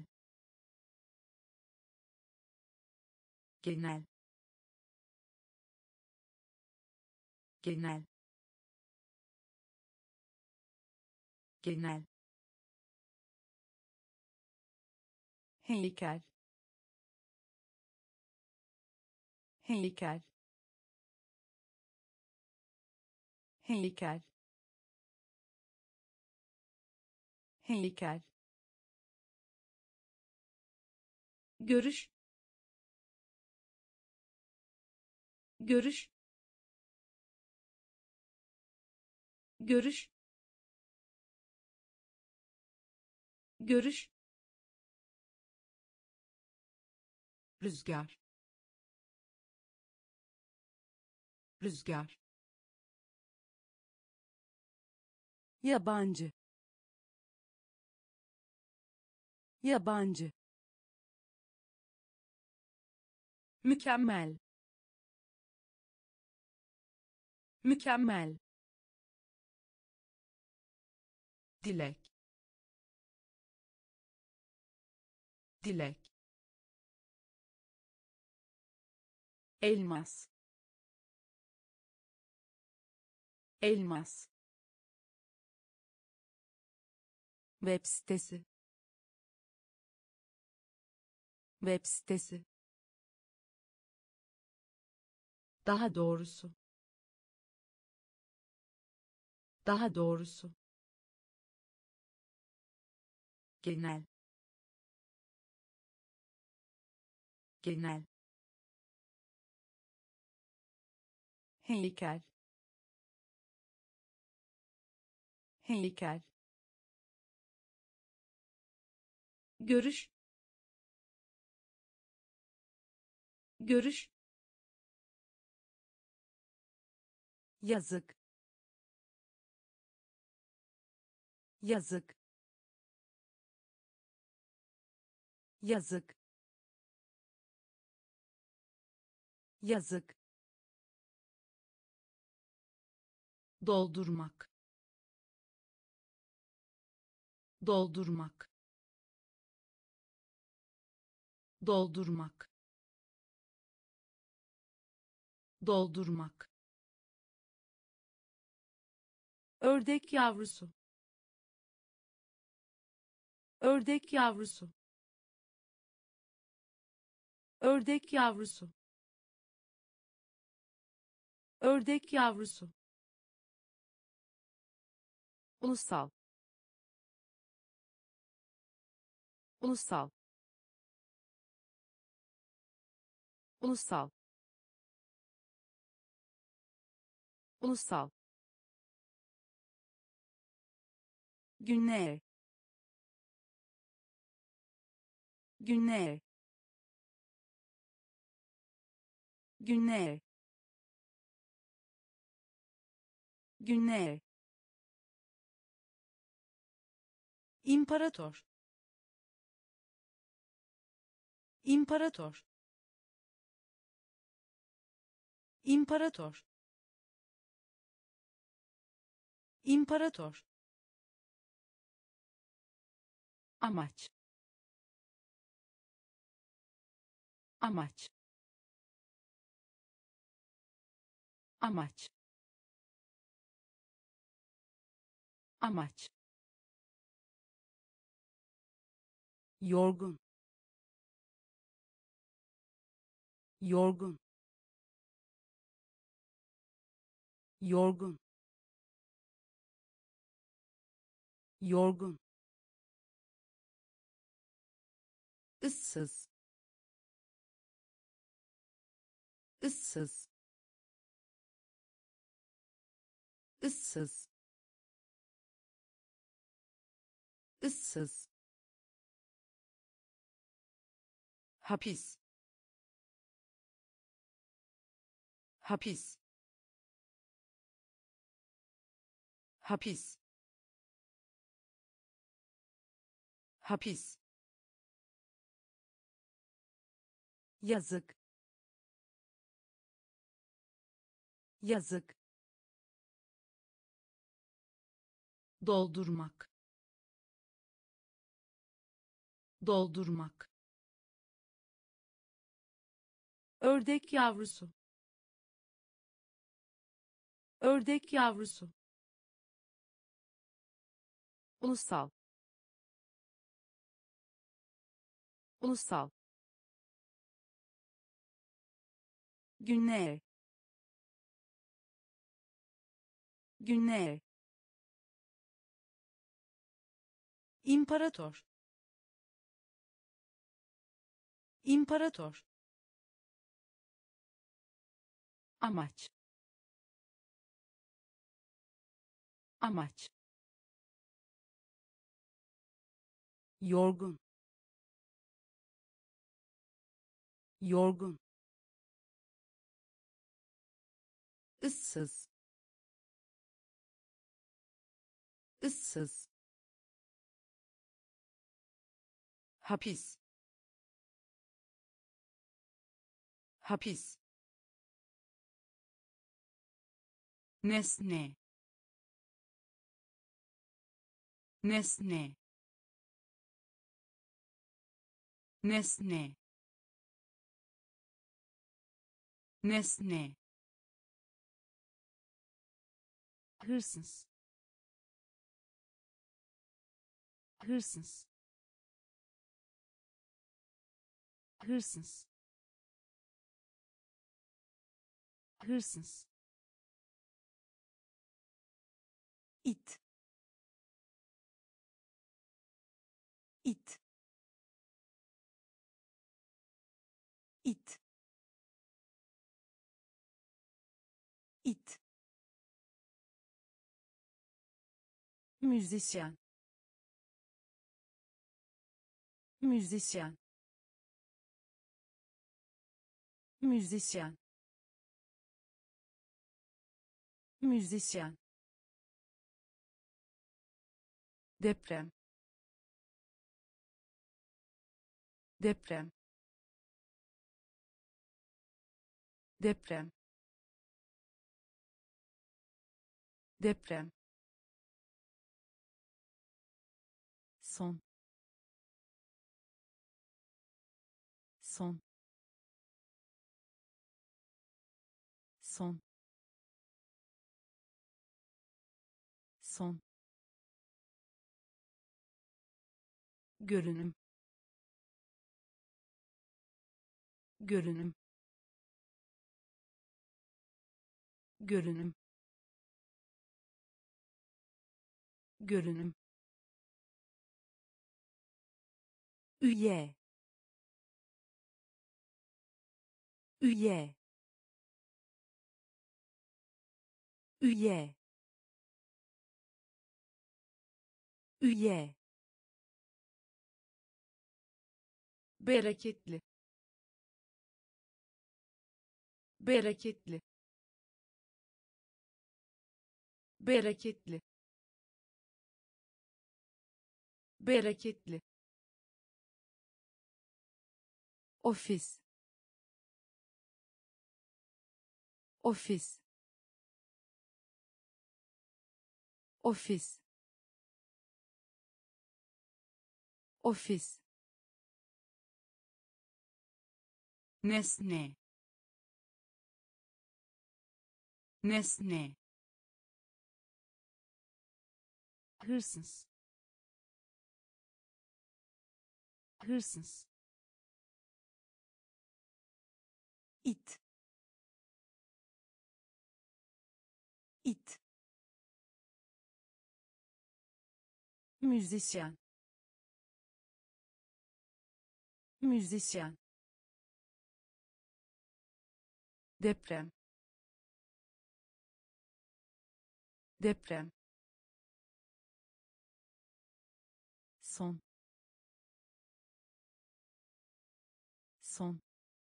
genel, genel, genel, heykel heykel heykel heykel görüş, görüş, görüş, görüş, rüzgar, rüzgar, yabancı yabancı mükemmel, mükemmel, dilek, dilek, elmas, elmas, web sitesi, web sitesi, daha doğrusu, daha doğrusu, genel, genel, heykel, heykel, görüş, görüş, yazık, yazık, yazık, yazık, doldurmak, doldurmak, doldurmak, doldurmak, ördek yavrusu, ördek yavrusu, ördek yavrusu, ördek yavrusu, ulusal, ulusal, ulusal, ulusal, günler, günler, günler, günler, imparator, imparator, imparator, imparator, amaç, amaç, amaç, amaç, yorgun, yorgun, yorgun, yorgun, ıssız, ıssız, ıssız, ıssız, hapis, hapis, hapis, hapis, yazık, yazık, doldurmak, doldurmak, ördek yavrusu, ördek yavrusu, ulusal, ulusal, günler, günler, imparator, imparator, amaç, amaç, yorgun, yorgun, ıssız, ıssız, hapis, hapis, nesne, nesne, nesne, nesne, hırsız, hırsız, hırsız, hırsız, it, it, it, it, müzisyen, müzisyen, müzisyen, müzisyen, deprem, deprem, deprem, deprem, son, son, son, son, görünüm, görünüm, görünüm, görünüm, üye, üye, üye, üye, bereketli, bereketli, bereketli, bereketli, ofis, ofis, ofis, ofis, nesne, nesne, hırsız, hırsız, it, it, müzisyen, müzisyen, deprem, deprem, son, son,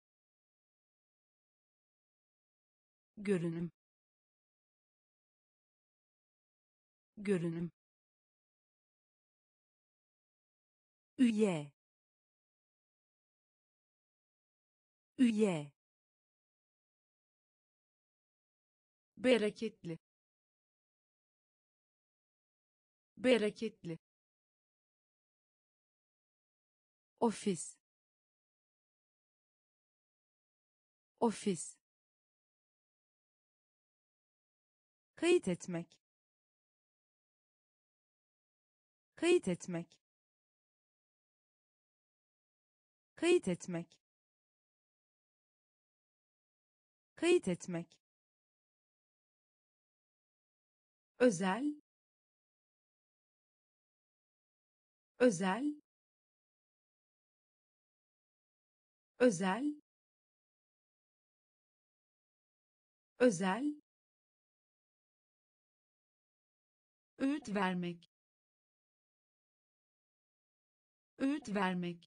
görünüm, görünüm, üye, üye, bereketli, bereketli, ofis, ofis, kayıt etmek, kayıt etmek, kayıt etmek, kayıt etmek, özel, özel, özel, özel, öğüt vermek, öğüt vermek,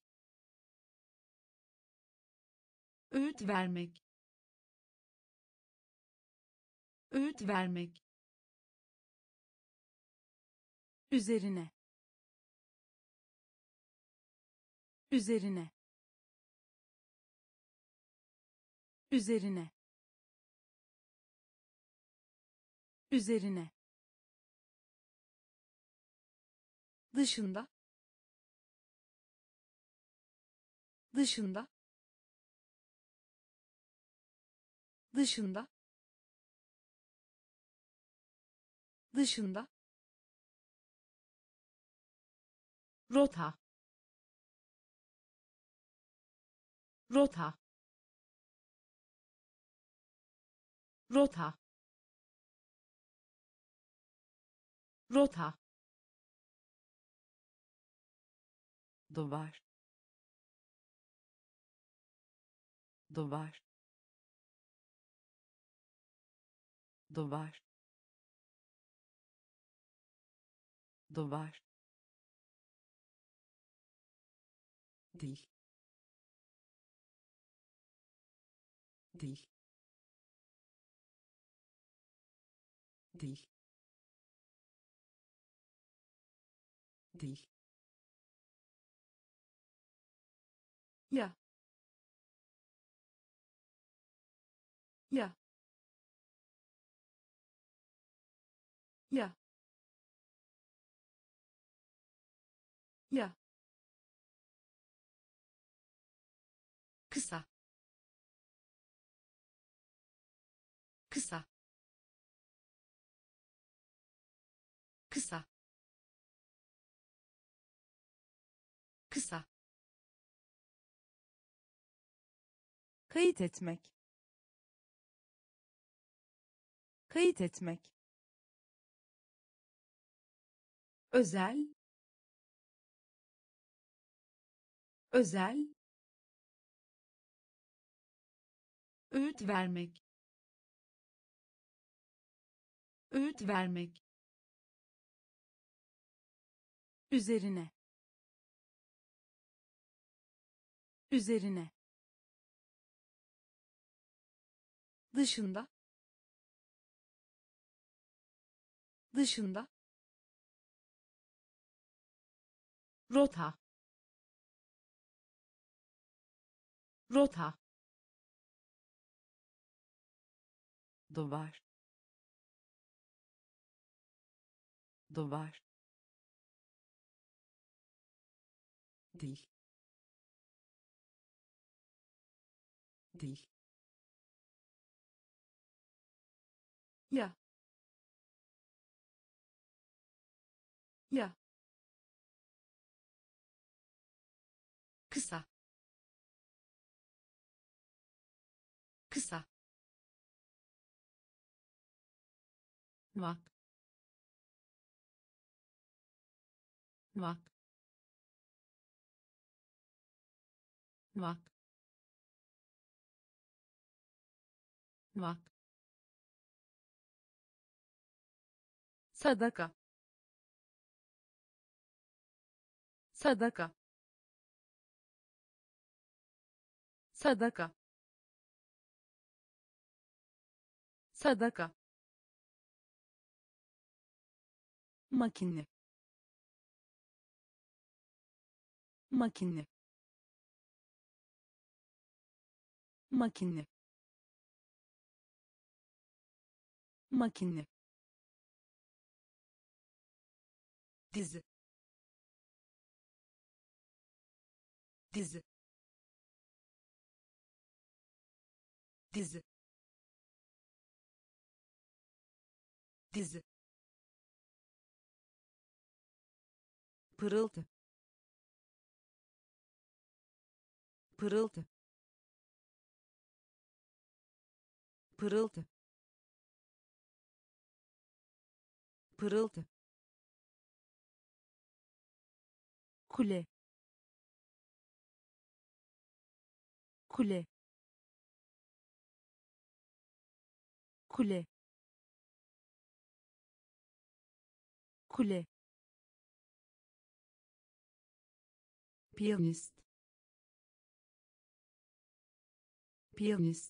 öğüt vermek, öğüt vermek, üzerine, üzerine, üzerine, üzerine, dışında, dışında, dışında, dışında, rota, rota, rota, rota, duvar, duvar, duvar, duvar, dil, dil, dil, dil, ya, ya, ya, ya, kısa, kısa, kısa, kısa, kayıt etmek, kayıt etmek, özel, özel, öğüt vermek, öğüt vermek, üzerine, üzerine, dışında, dışında, rota, rota, duvar, duvar, dil, dil, ya, ya, kısa, kısa, vak, vak, vak, vak, sadaka, sadaka, sadaka, sadaka, makine, makine, makine, makine, dizi, dizi, dizi, dizi, pırıltı, pırıltı, pırıltı, pırıltı, kule, kule, kule, kule, piyanist, piyanist,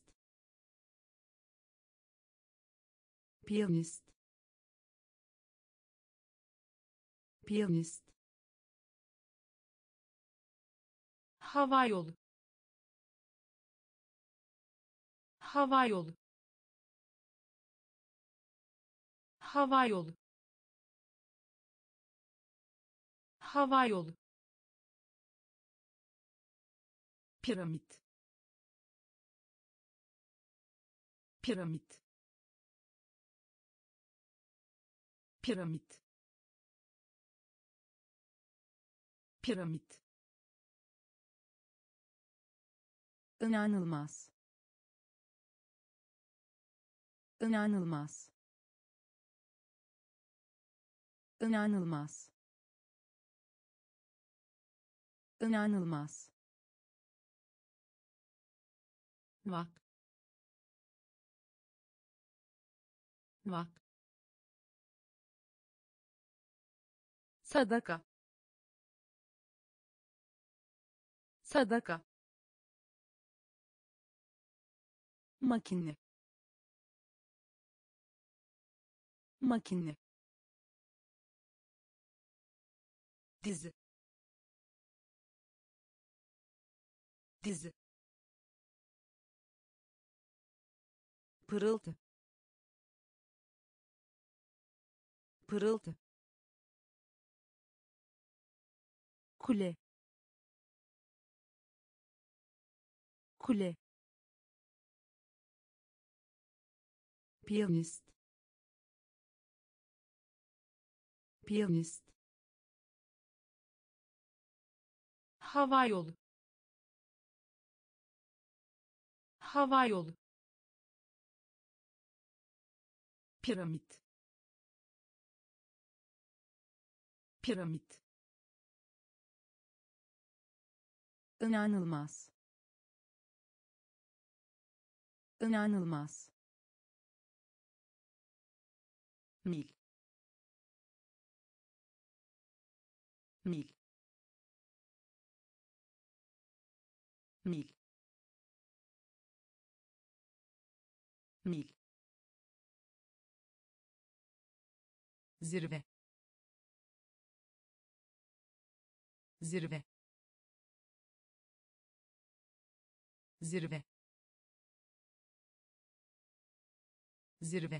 piyanist, piyanist, hava yolu, hava yolu, hava yolu, hava yolu, piramit, piramit, piramit, piramit, inanılmaz, inanılmaz, inanılmaz, inanılmaz, vak, vak, sadaka, sadaka, makine, makine, dizi, dizi, pırıltı, pırıltı, kule, kule, piyanist, piyanist, hava yolu, hava yolu, piramit, piramit, inanılmaz, inanılmaz, mil, mil, mil, mil, zirve, zirve, zirve, zirve,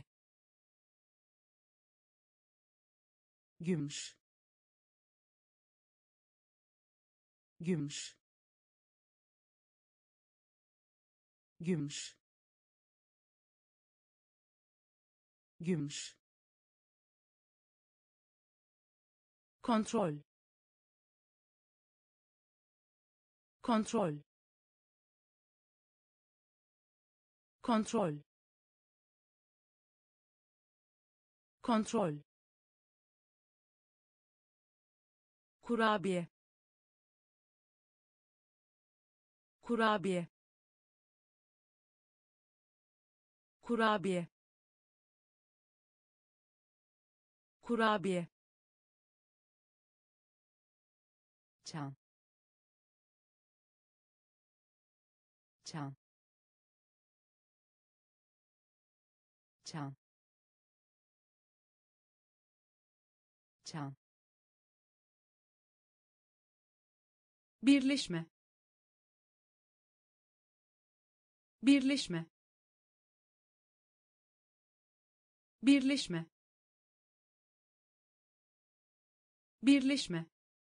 gümüş, gümüş, gümüş, gümüş, kontrol, kontrol, kontrol, kontrol, kurabiye, kurabiye, kurabiye, kurabiye, çan, çan, çan, çan, birleşme, birleşme, birleşme, birleşme,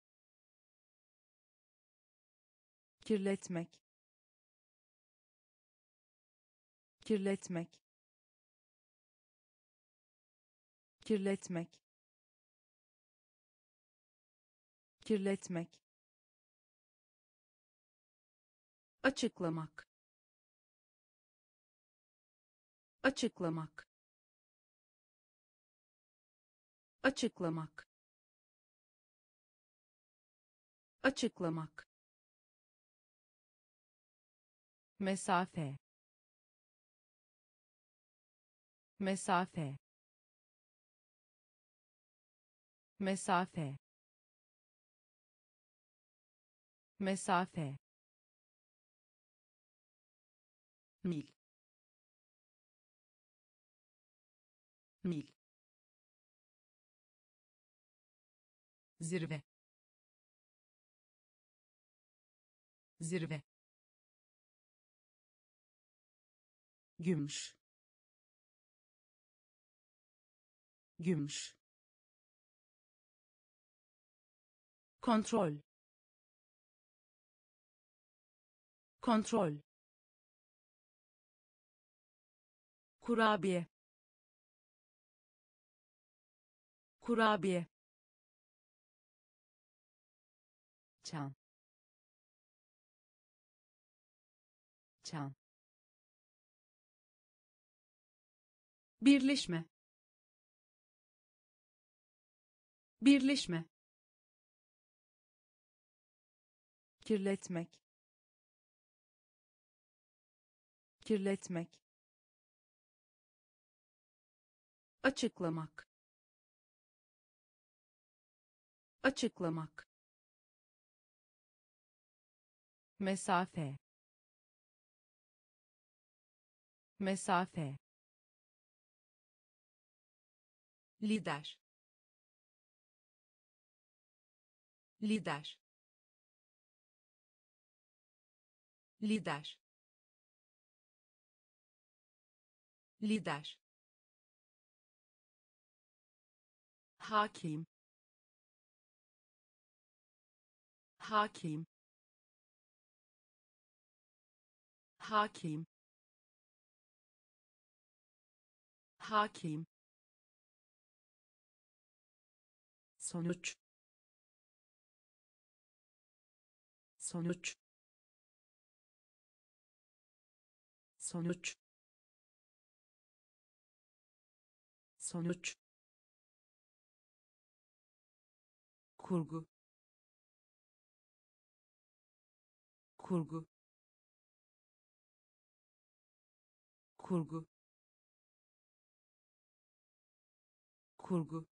kirletmek, kirletmek, kirletmek, kirletmek, açıklamak, açıklamak, açıklamak, açıklamak, mesafe, mesafe, mesafe, mesafe, mil, mil, zirve, zirve, gümüş, gümüş, kontrol, kontrol, kurabiye, kurabiye, çan, çan, birleşme, birleşme, kirletmek, kirletmek, açıklamak, açıklamak, mesafe, mesafe, lider, lider, lider, lider, hakim, hakim, hakim, hakim, sonuç, sonuç, sonuç, sonuç, kurgu, kurgu, kurgu, kurgu,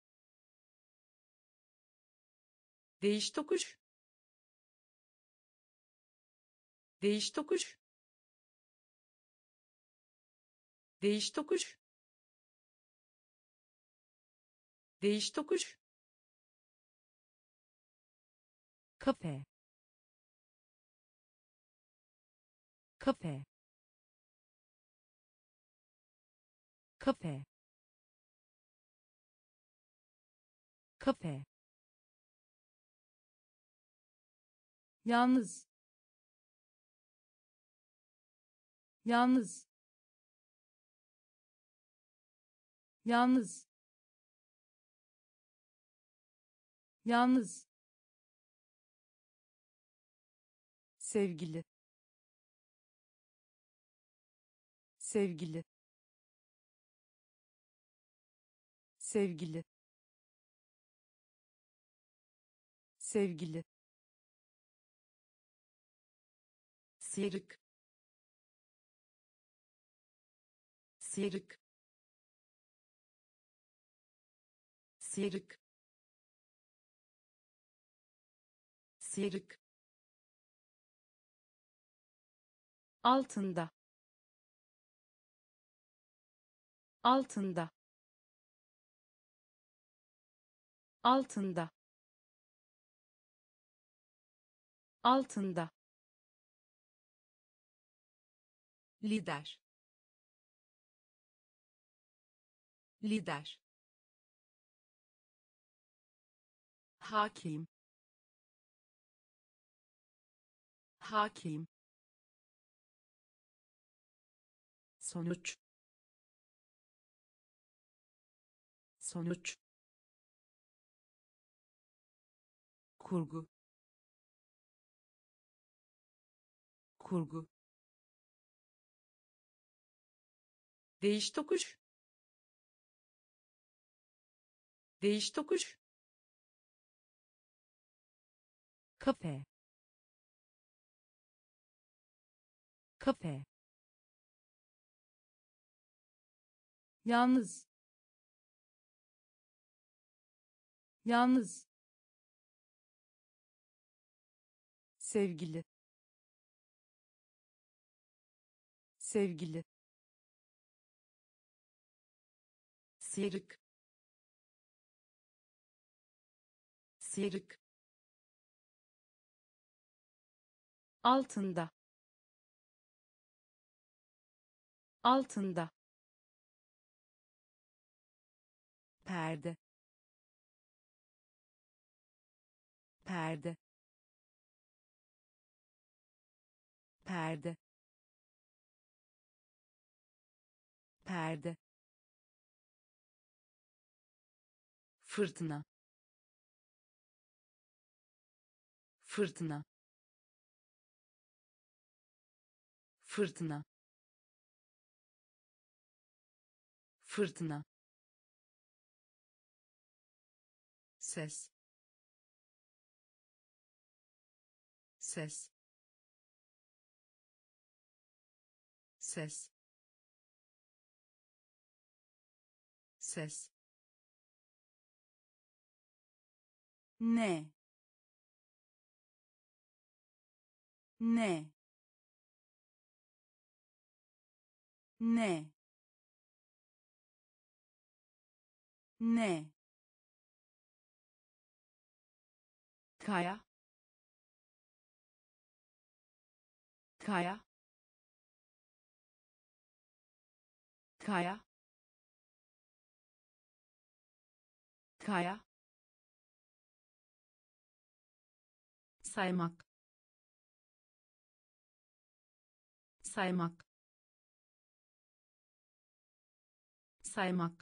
değiş tokuş, değiş tokuş, değiş tokuş, değiş tokuş, kafe, kafe, kafe, kafe, yalnız, yalnız, yalnız, yalnız, sevgili, sevgili, sevgili, sevgili, sıyrık, sıyrık, sıyrık, sıyrık, altında, altında, altında, altında, lider, lider, hakim, hakim, sonuç, sonuç, kurgu, kurgu, değiş tokuş, değiş tokuş, kafe, kafe, yalnız, yalnız, sevgili, sevgili, sıyrık, sıyrık, altında, altında, perde perde perde perde fırtına fırtına fırtına fırtına ses ses ses ses ne ne ne ne kaya kaya kaya kaya saymak saymak saymak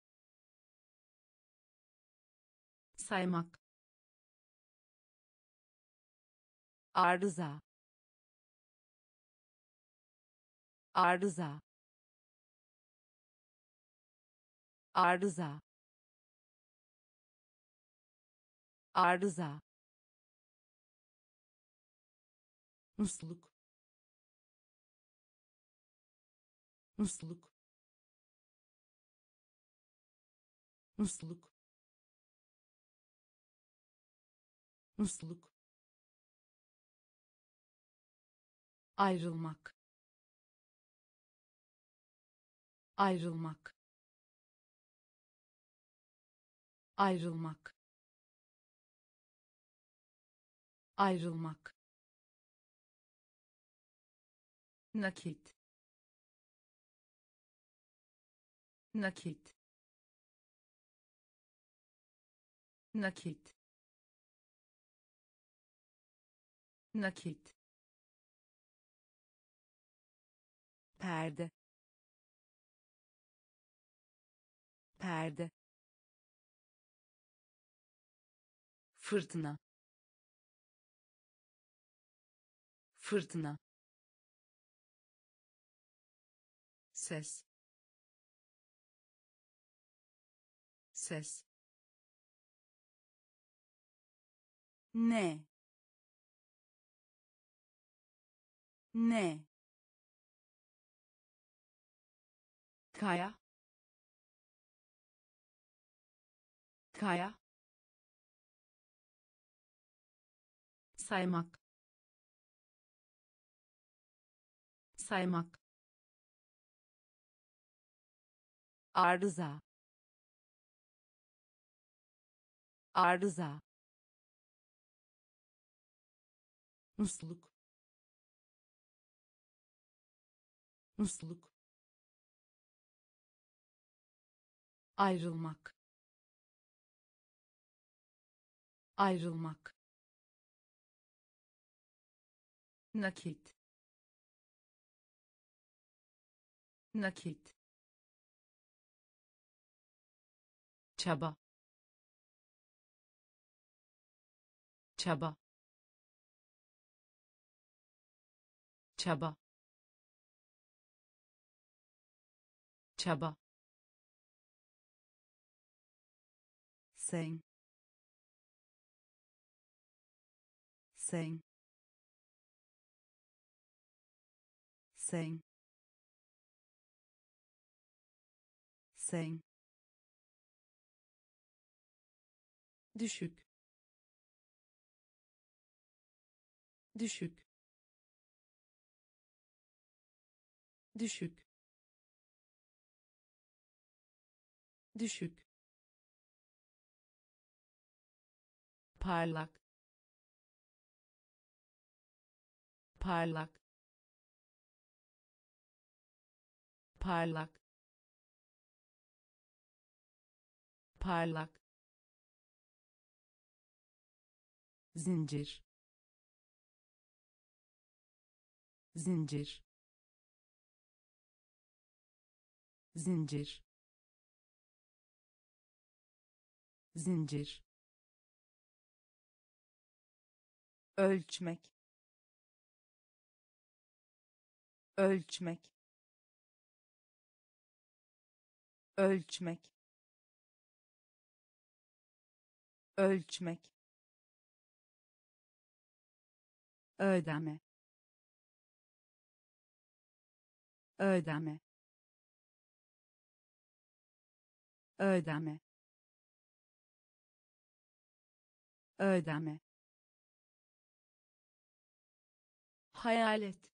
saymak arıza arıza arıza arıza musluk musluk musluk musluk ayrılmak ayrılmak ayrılmak ayrılmak nakit nakit nakit nakit perde perde fırtına fırtına ses ses ne ne kaya kaya saymak saymak arıza arıza musluk musluk ayrılmak ayrılmak nakit nakit çaba çaba çaba çaba sen sen sen sen düşük düşük düşük düşük parlak parlak parlak parlak, zincir, zincir, zincir, zincir, ölçmek, ölçmek, ölçmek, ölçmek, ödeme, ödeme, ödeme, ödeme, hayalet,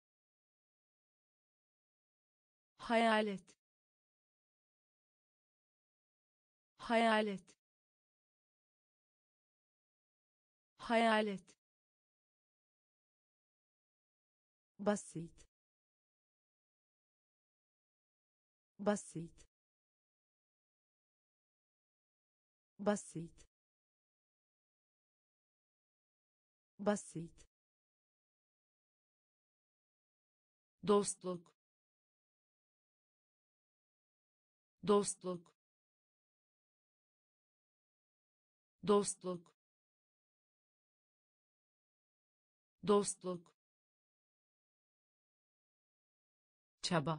hayalet, hayalet, hayalet, basit, basit, basit, basit, dostluk, dostluk, dostluk, dostluk, çaba,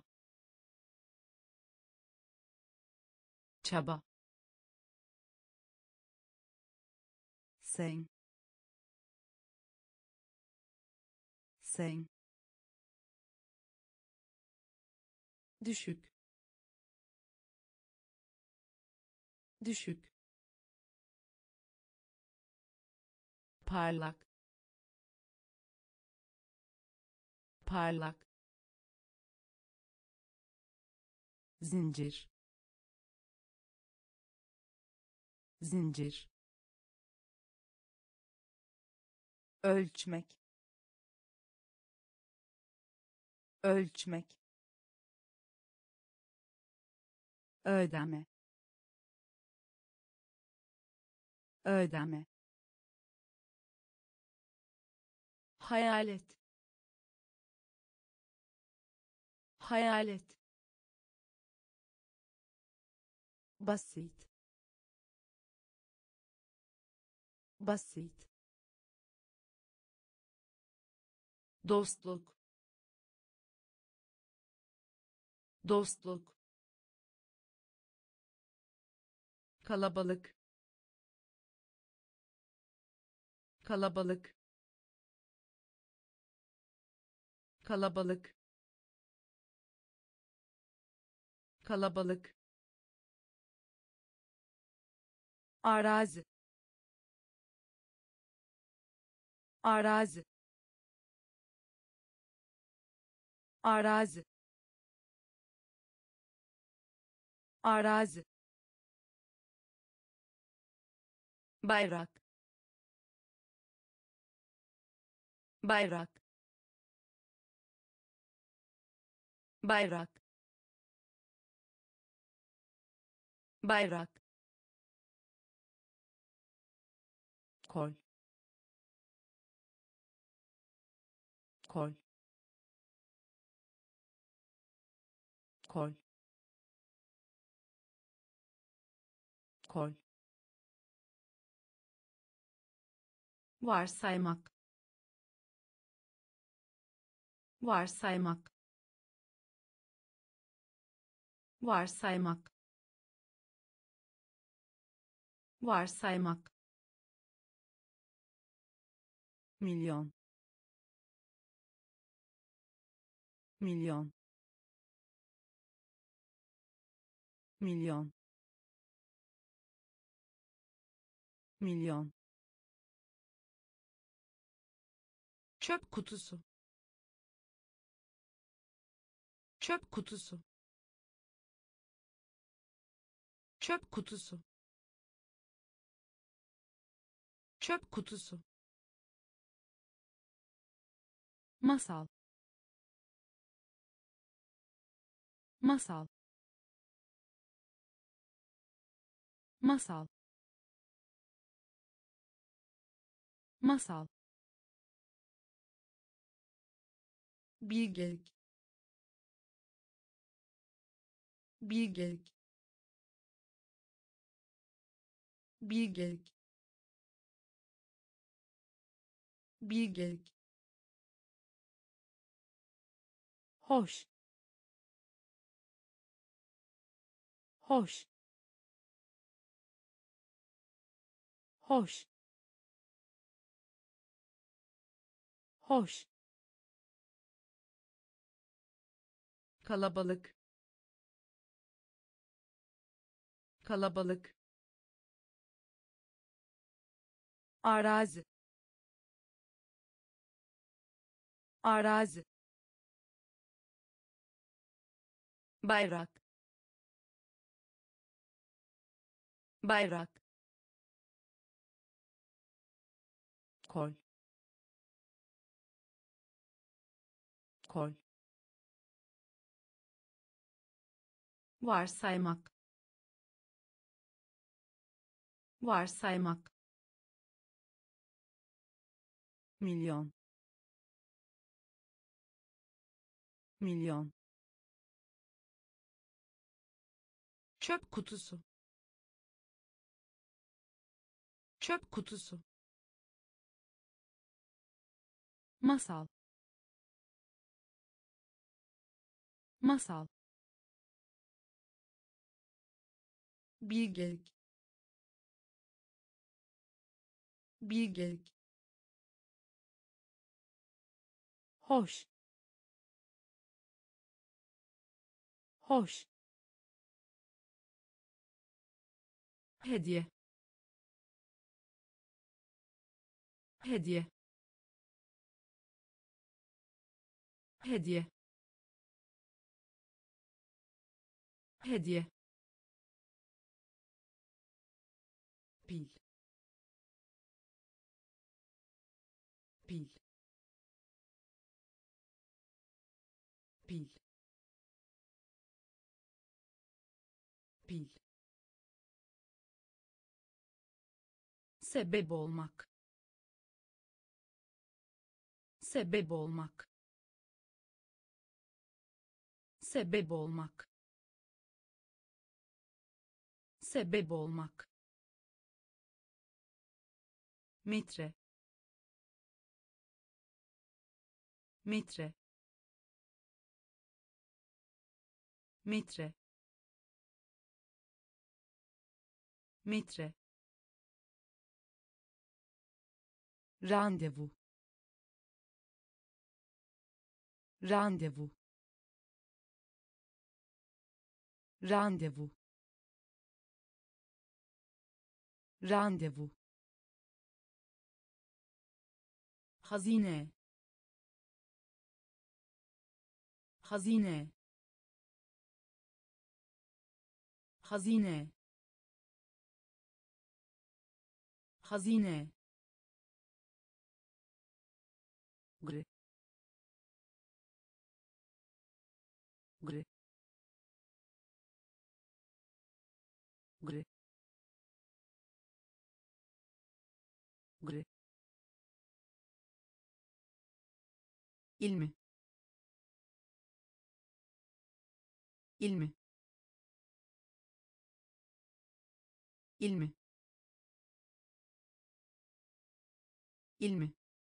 çaba, sen, sen, düşük, düşük, parlak, parlak, zincir, zincir, ölçmek, ölçmek, ödeme, ödeme, hayalet, hayalet, basit, basit, dostluk, dostluk, kalabalık, kalabalık, kalabalık, kalabalık, arazi, arazi, arazi, arazi, bayrak, bayrak, bayrak, bayrak, kol, kol, kol, kol, varsaymak, varsaymak, varsaymak, varsaymak, milyon, milyon, milyon, milyon, çöp kutusu, çöp kutusu, çöp kutusu, çöp kutusu, masal, masal, masal, masal, bilgelik, bilgelik, bilgelik, bilgelik, hoş, hoş, hoş, hoş, kalabalık, kalabalık, arazi, arazi, bayrak, bayrak, kol, kol, varsaymak, varsaymak, milyon, milyon, çöp kutusu, çöp kutusu, masal, masal, bilgelik, bilgelik, hoş, hoş, hediye, hediye, hediye, hediye, pil, pil, pil, pil, sebep olmak, sebep olmak, sebep olmak, sebep olmak, metre, metre, metre, metre, randevu, randevu, randevu, randevu, hazine, hazine, hazine, hazine, gri, gri, gri, gri, ilmi, ilmi, ilmi, ilmi,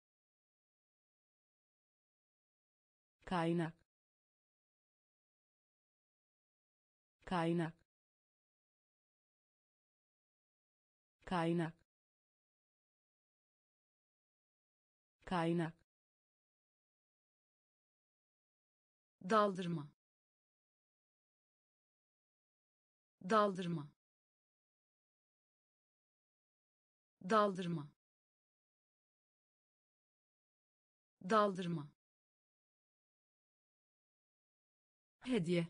kaynak, kaynak, kaynak, kaynak, daldırma, daldırma, daldırma, daldırma, hediye,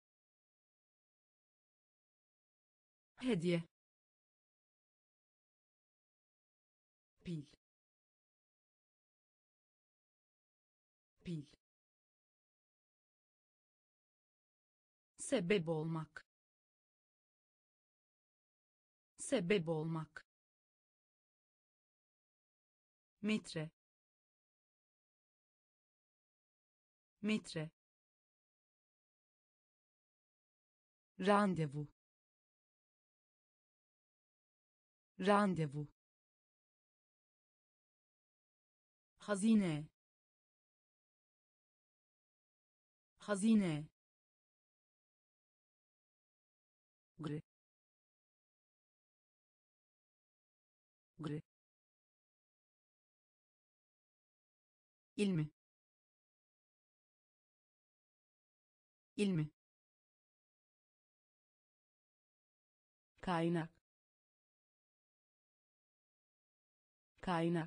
hediye, pil, pil, sebep olmak, sebep olmak, metre, metre, randevu, randevu, hazine, hazine, gri, gri, ilmi, ilmi, kaynak, kaynak,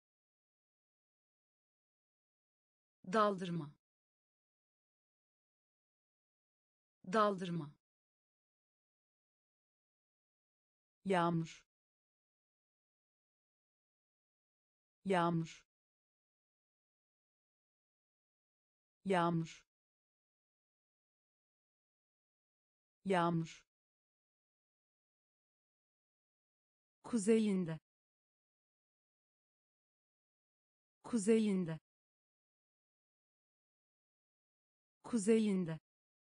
daldırma, daldırma, yağmur, yağmur, yağmur, yağmur, kuzeyinde, kuzeyinde, kuzeyinde,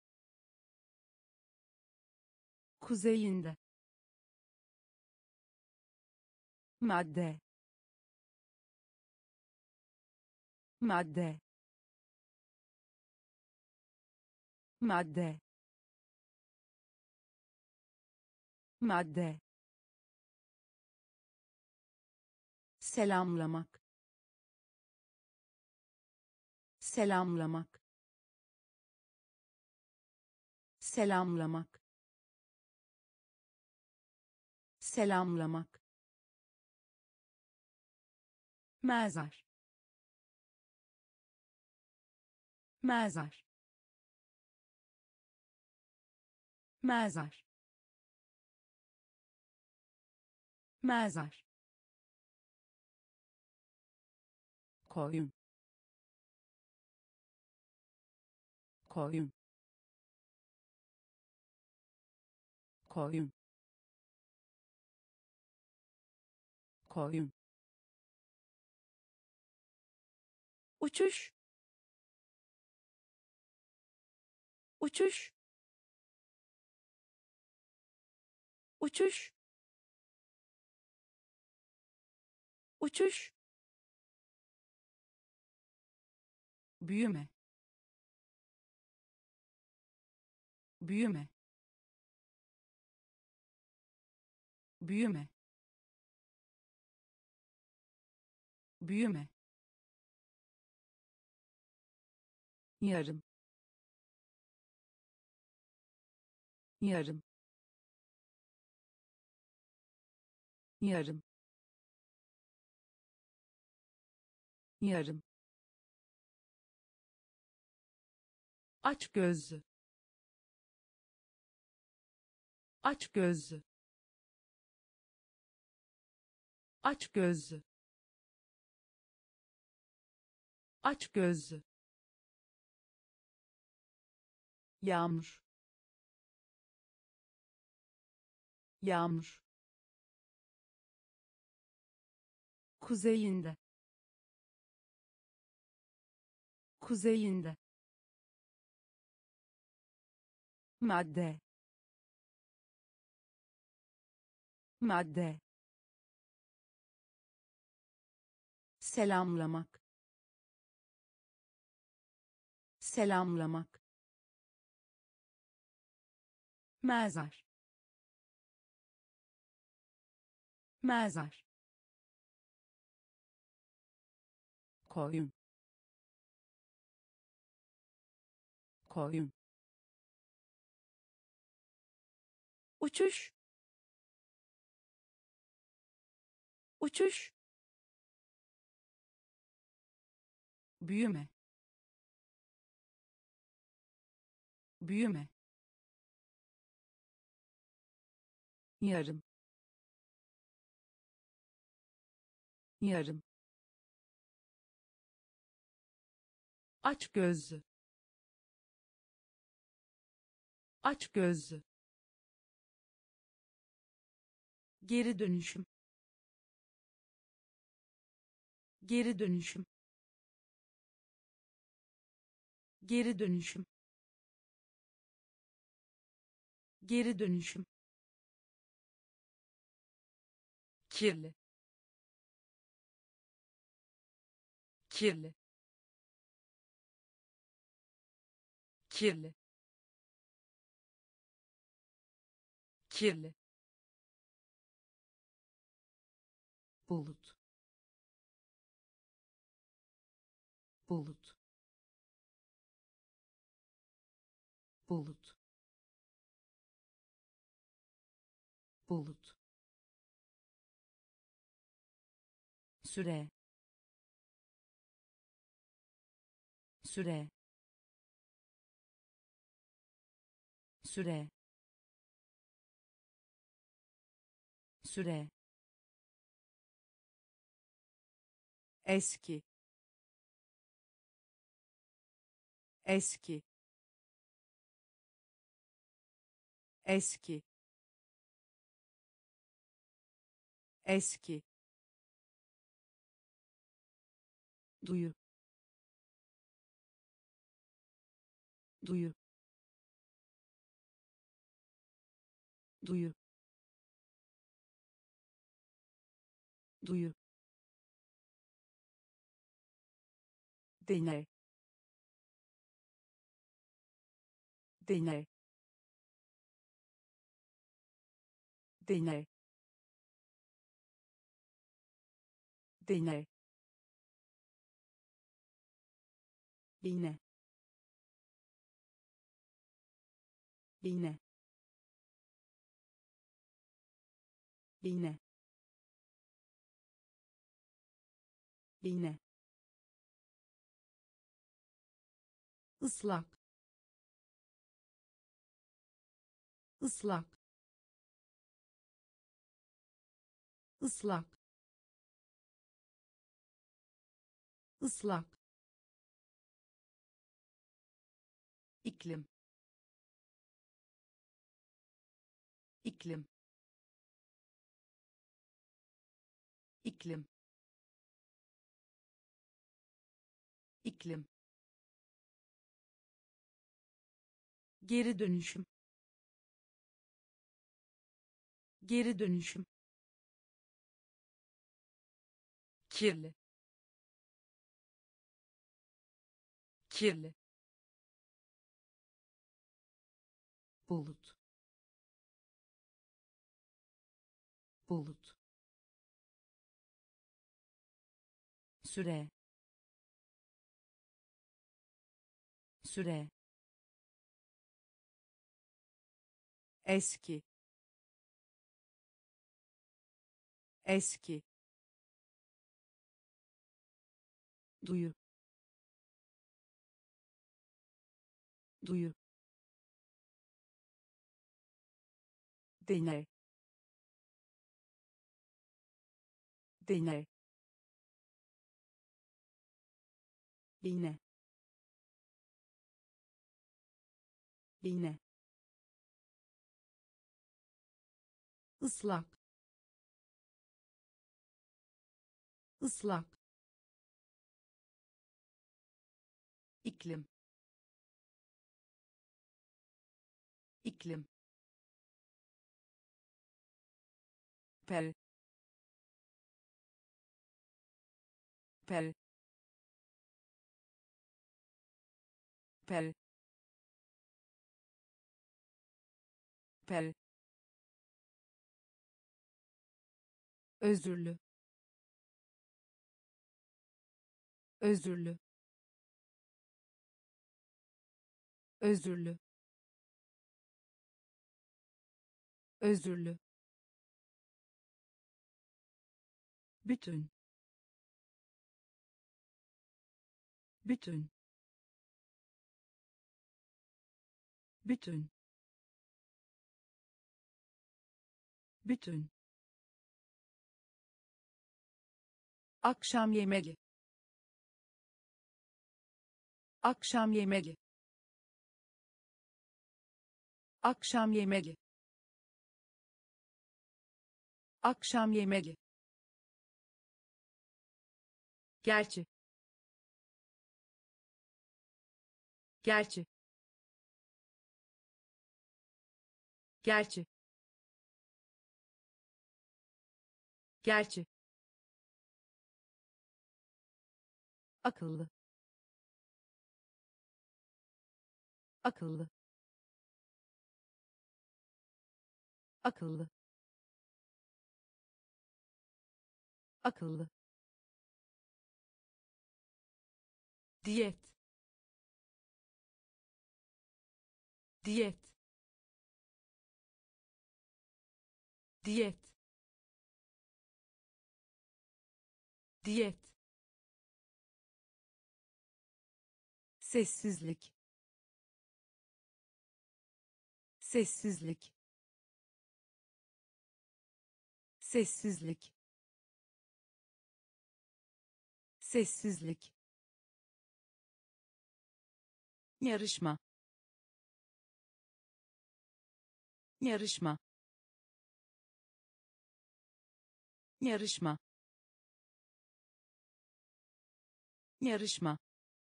kuzeyinde, madde, madde, madde, madde, selamlamak, selamlamak, selamlamak, selamlamak, mezar, mezar, mezar, mezar, koyun, koyun, koyun, koyun, uçuş, uçuş, uçuş, uçuş, büyüme, büyüme, büyüme, büyüme, yarım, yarım, yarım, yarım, aç gözlü, aç gözlü, aç gözlü, aç gözlü, yağmur, yağmur, kuzeyinde, kuzeyinde, madde, madde, selamlamak, selamlamak, mezar, mezar, koyun, koyun, uçuş, uçuş, büyüme, büyüme, yarım, yarım, aç gözlü, aç gözlü, Geri dönüşüm. Geri dönüşüm. Geri dönüşüm. Geri dönüşüm. Kirli. Kirli. Kirli. Kirli. Bulut. Bulut. Bulut. Bulut. Süre. Süre. Süre. Süre. Eski. Eski. Eski. Eski. Duyu. Duyu. Duyu. Duyu. Deney. Deney. Deney. Deney. Bine. Bine. Bine. Bine. Islak. Islak. Islak. Islak. iklim iklim iklim iklim Geri dönüşüm. Geri dönüşüm. Kirli. Kirli. Bulut. Bulut. Süre. Süre. Eski. Eski. Duyu. Duyu. Deney. Deney. Bine. Bine. Islak. Islak. iklim iklim pel pel pel pel özürlü özürlü özürlü özürlü bütün bütün bütün bütün akşam yemeği akşam yemeği akşam yemeği Akşam yemeği. Gerçi. Gerçi. Gerçi. Gerçi. Akıllı. Akıllı. Akıllı. Akıllı. Diyet. Diyet. Diyet. Diyet. Sessizlik. Sessizlik. Sessizlik. Sessizlik. Yarışma. Yarışma. Yarışma. Yarışma.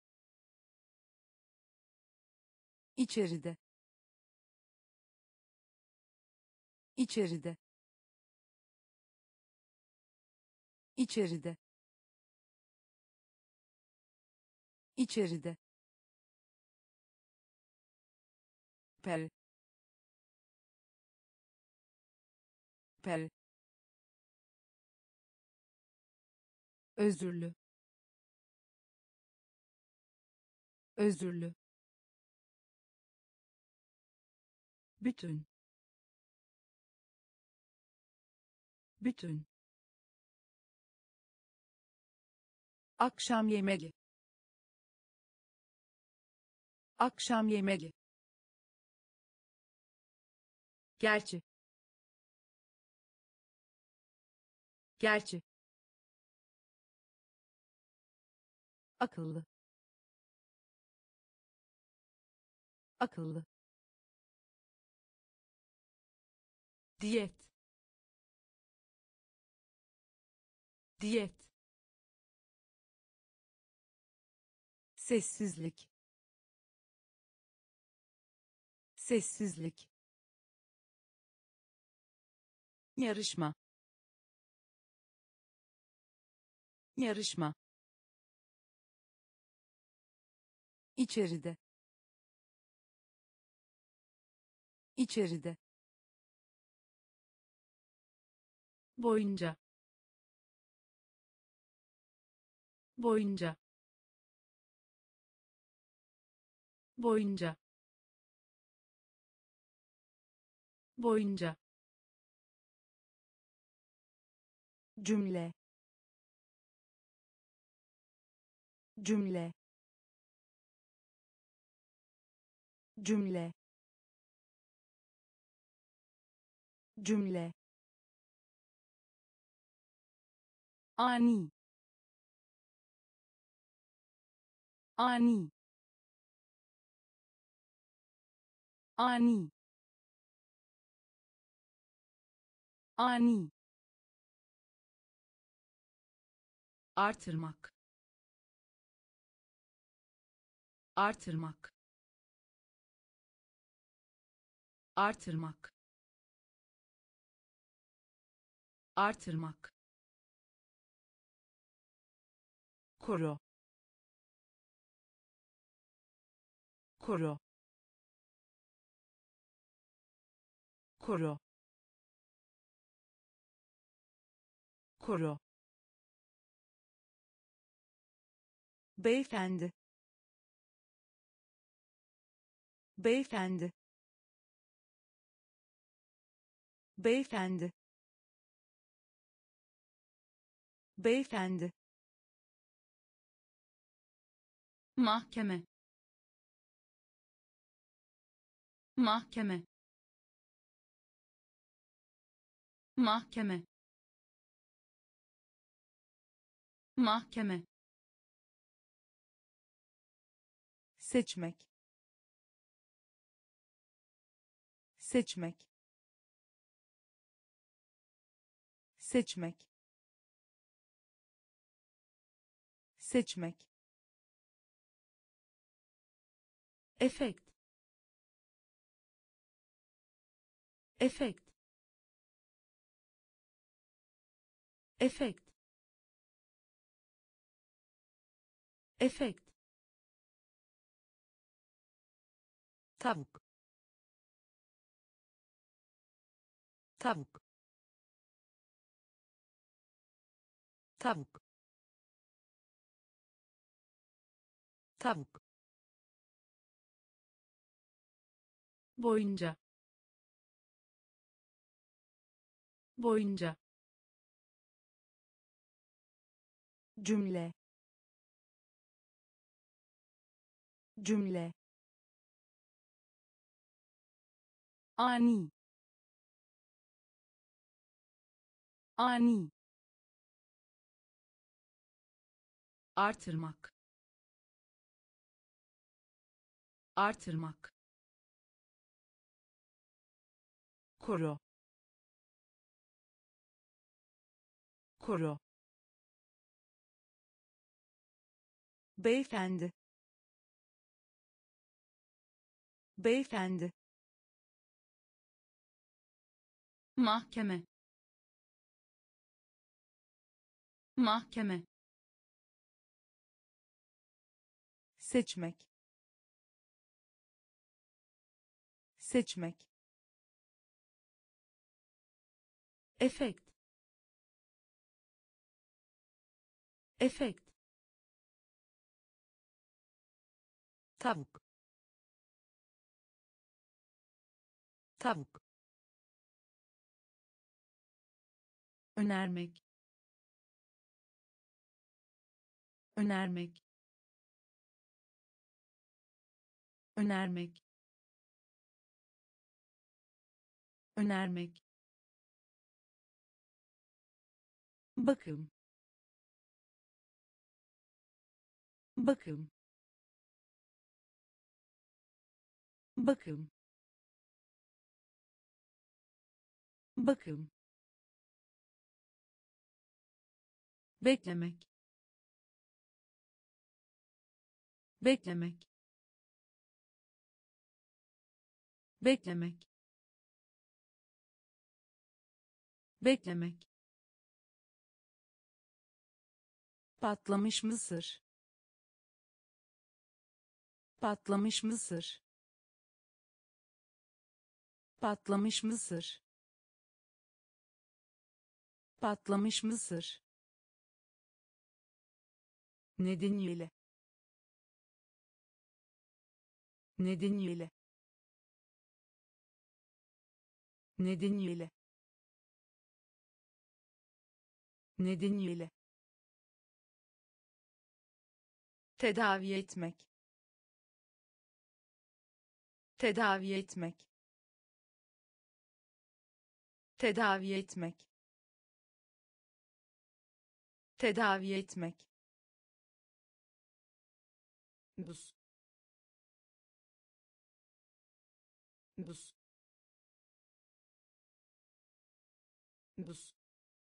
İçeride. İçeride. İçeride. İçeride. Per. Per. Özürlü. Özürlü. Bütün. Bütün. Akşam yemeği. Akşam yemeği. Gerçi. Gerçi. Akıllı. Akıllı. Diyet. Diyet. Sessizlik. Sessizlik. Yarışma. Yarışma. İçeride. İçeride. Boyunca. Boyunca. Boyunca. Boyunca. Cümle. Cümle. Cümle. Cümle. Ani. Ani. Ani. Ani. Artırmak. Artırmak. Artırmak. Artırmak. Koro. Koro. Koro. Koro. Beyefendi. Beyefendi. Beyefendi. Beyefendi. Mahkeme. Mahkeme. Mahkeme. Mahkeme. Seçmek. Seçmek. seçmek, seçmek, efekt, efekt, efekt, efekt, tavuk, tavuk, tavuk, tavuk, boyunca, boyunca, cümle, cümle, ani, ani, artırmak, artırmak, koro, koro, beyefendi, beyefendi, mahkeme, mahkeme, seçmek, seçmek, efekt, efekt, tavuk, tavuk, önermek, önermek, önermek, önermek, bakım, bakım, bakım, bakım, beklemek, beklemek, beklemek, beklemek, patlamış mısır, patlamış mısır, patlamış mısır, patlamış mısır, nedeniyle, nedeniyle, nedeniyle, nedeniyle, tedavi etmek, tedavi etmek, tedavi etmek, tedavi etmek, buz, buz, buz,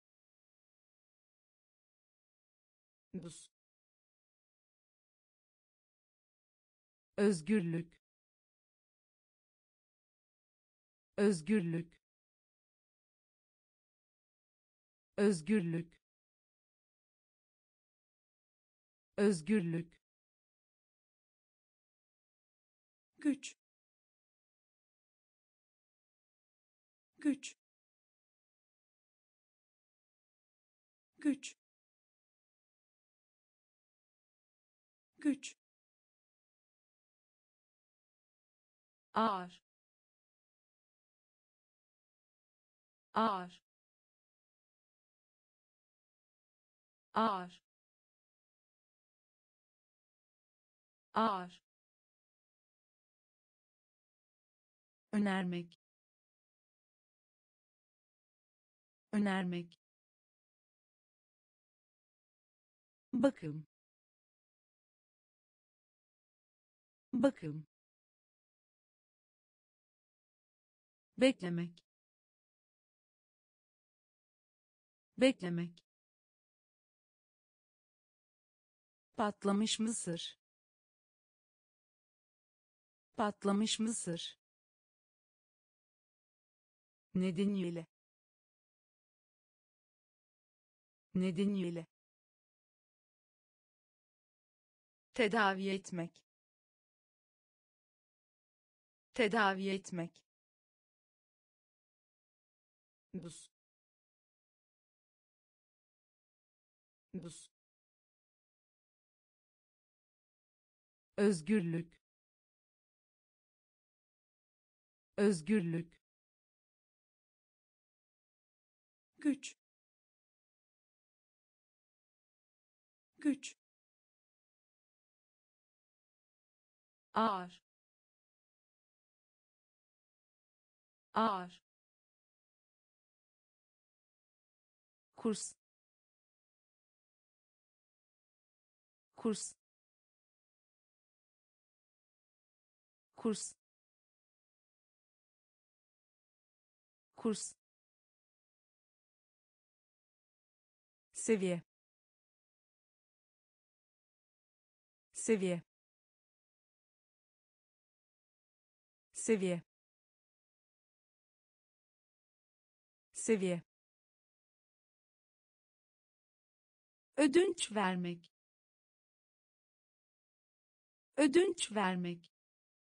buz, özgürlük, özgürlük, özgürlük, özgürlük, güç, güç, güç, güç, ağır, ağır, ağır, ağır, önermek, önermek, bakım, bakım, beklemek, beklemek, patlamış mısır, patlamış mısır, nedeniyle, nedeniyle, tedavi etmek, tedavi etmek, buz, buz, özgürlük, özgürlük, güç, güç, ağır, ağır, kurs, kurs, kurs, kurs, seviye, seviye, seviye, seviye, ödünç vermek, ödünç vermek,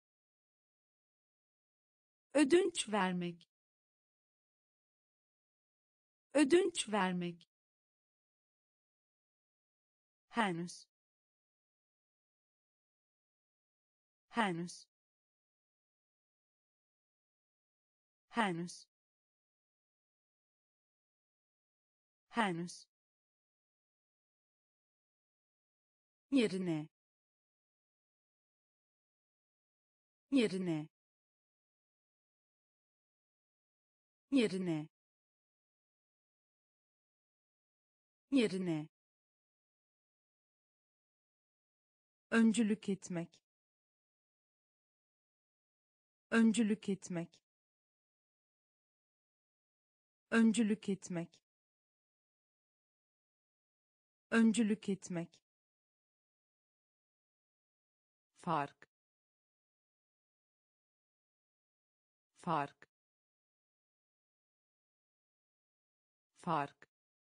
ödünç vermek, ödünç vermek, henüz, henüz, henüz, henüz, yerine, yerine, yerine, yerine, öncülük etmek, öncülük etmek, öncülük etmek, öncülük etmek, fark, fark, fark,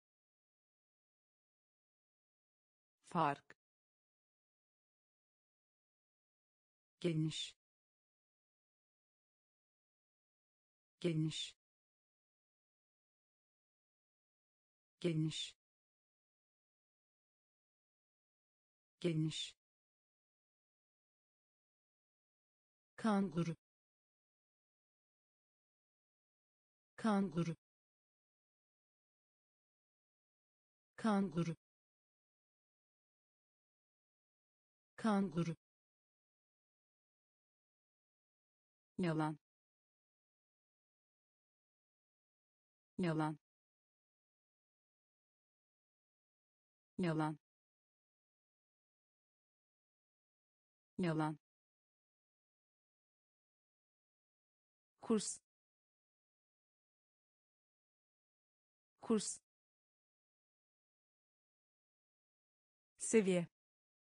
fark, geniş, geniş, geniş, geniş, kanguru, kanguru, kanguru, kanguru, yalan, yalan, yalan, yalan, kurs, kurs, seviye,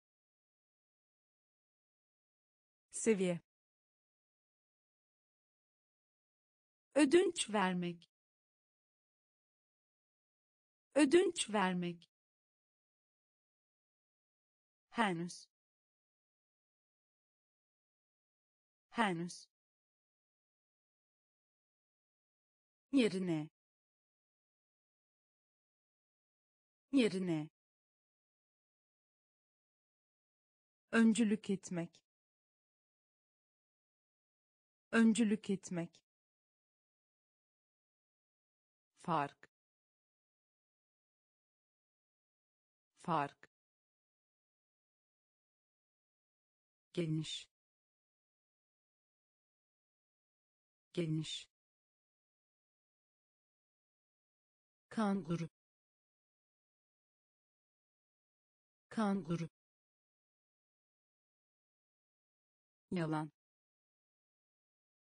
seviye, ödünç vermek, ödünç vermek, henüz, henüz, yerine, yerine, öncülük etmek, öncülük etmek, fark, fark, geniş, geniş, kanguru, kanguru, yalan,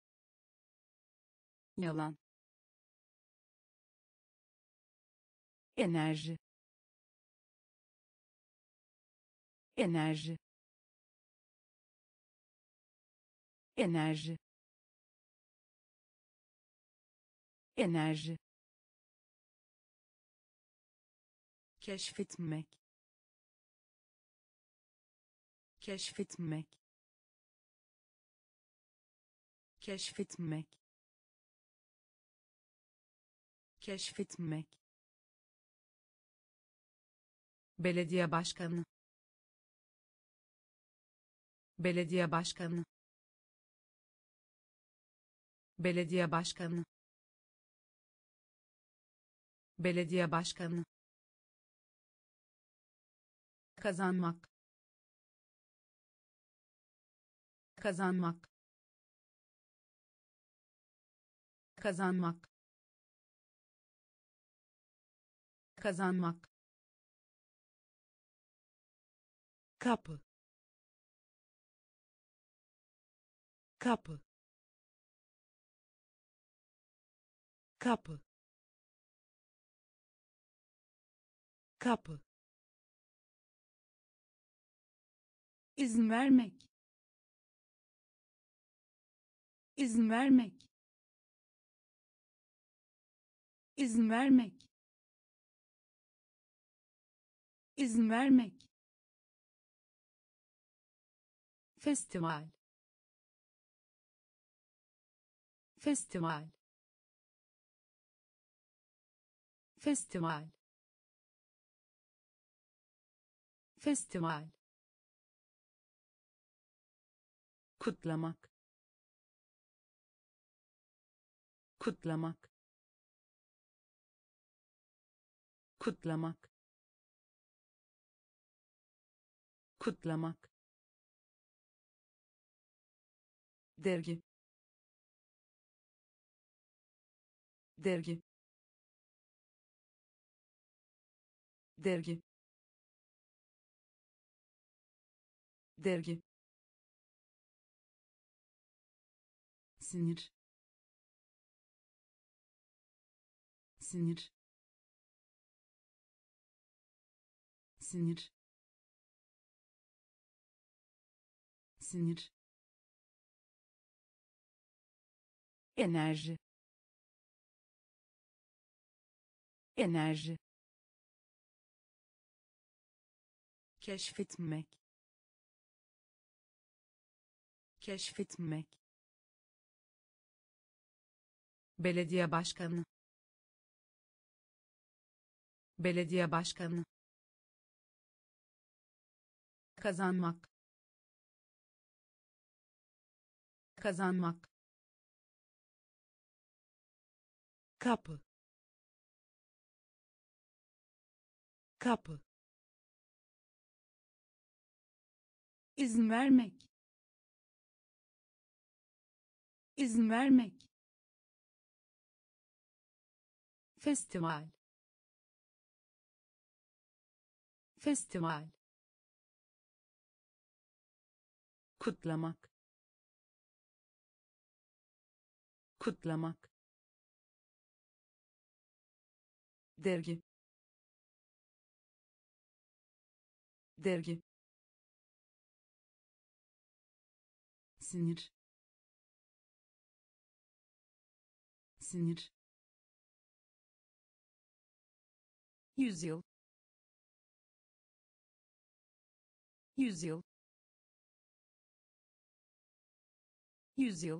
yalan, enerji enerji enerji enerji keşfetmek keşfetmek keşfetmek keşfetmek belediye başkanı belediye başkanı belediye başkanı belediye başkanı kazanmak kazanmak kazanmak kazanmak kapı kapı kapı kapı izin vermek izin vermek izin vermek izin vermek festival festival festival festival kutlamak kutlamak kutlamak kutlamak dergi dergi dergi dergi sinir sinir sinir sinir enerji enerji keşfetmek keşfetmek belediye başkanı belediye başkanı kazanmak kazanmak kapı kapı izin vermek izin vermek festival festival kutlamak kutlamak dergi dergi sinir sinir yüzyıl yüzyıl yüzyıl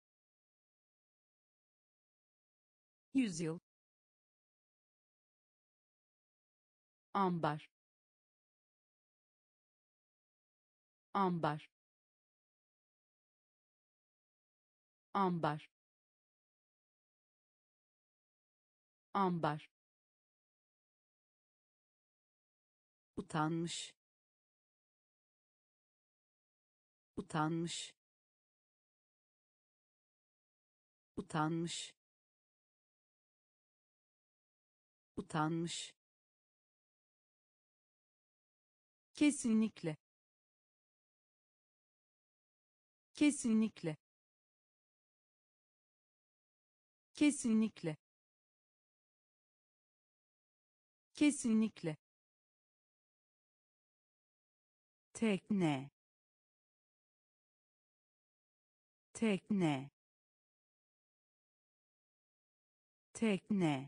yüzyıl ambar ambar ambar ambar utanmış utanmış utanmış utanmış kesinlikle kesinlikle kesinlikle Kesinlikle. Tekne. Tekne. Tekne.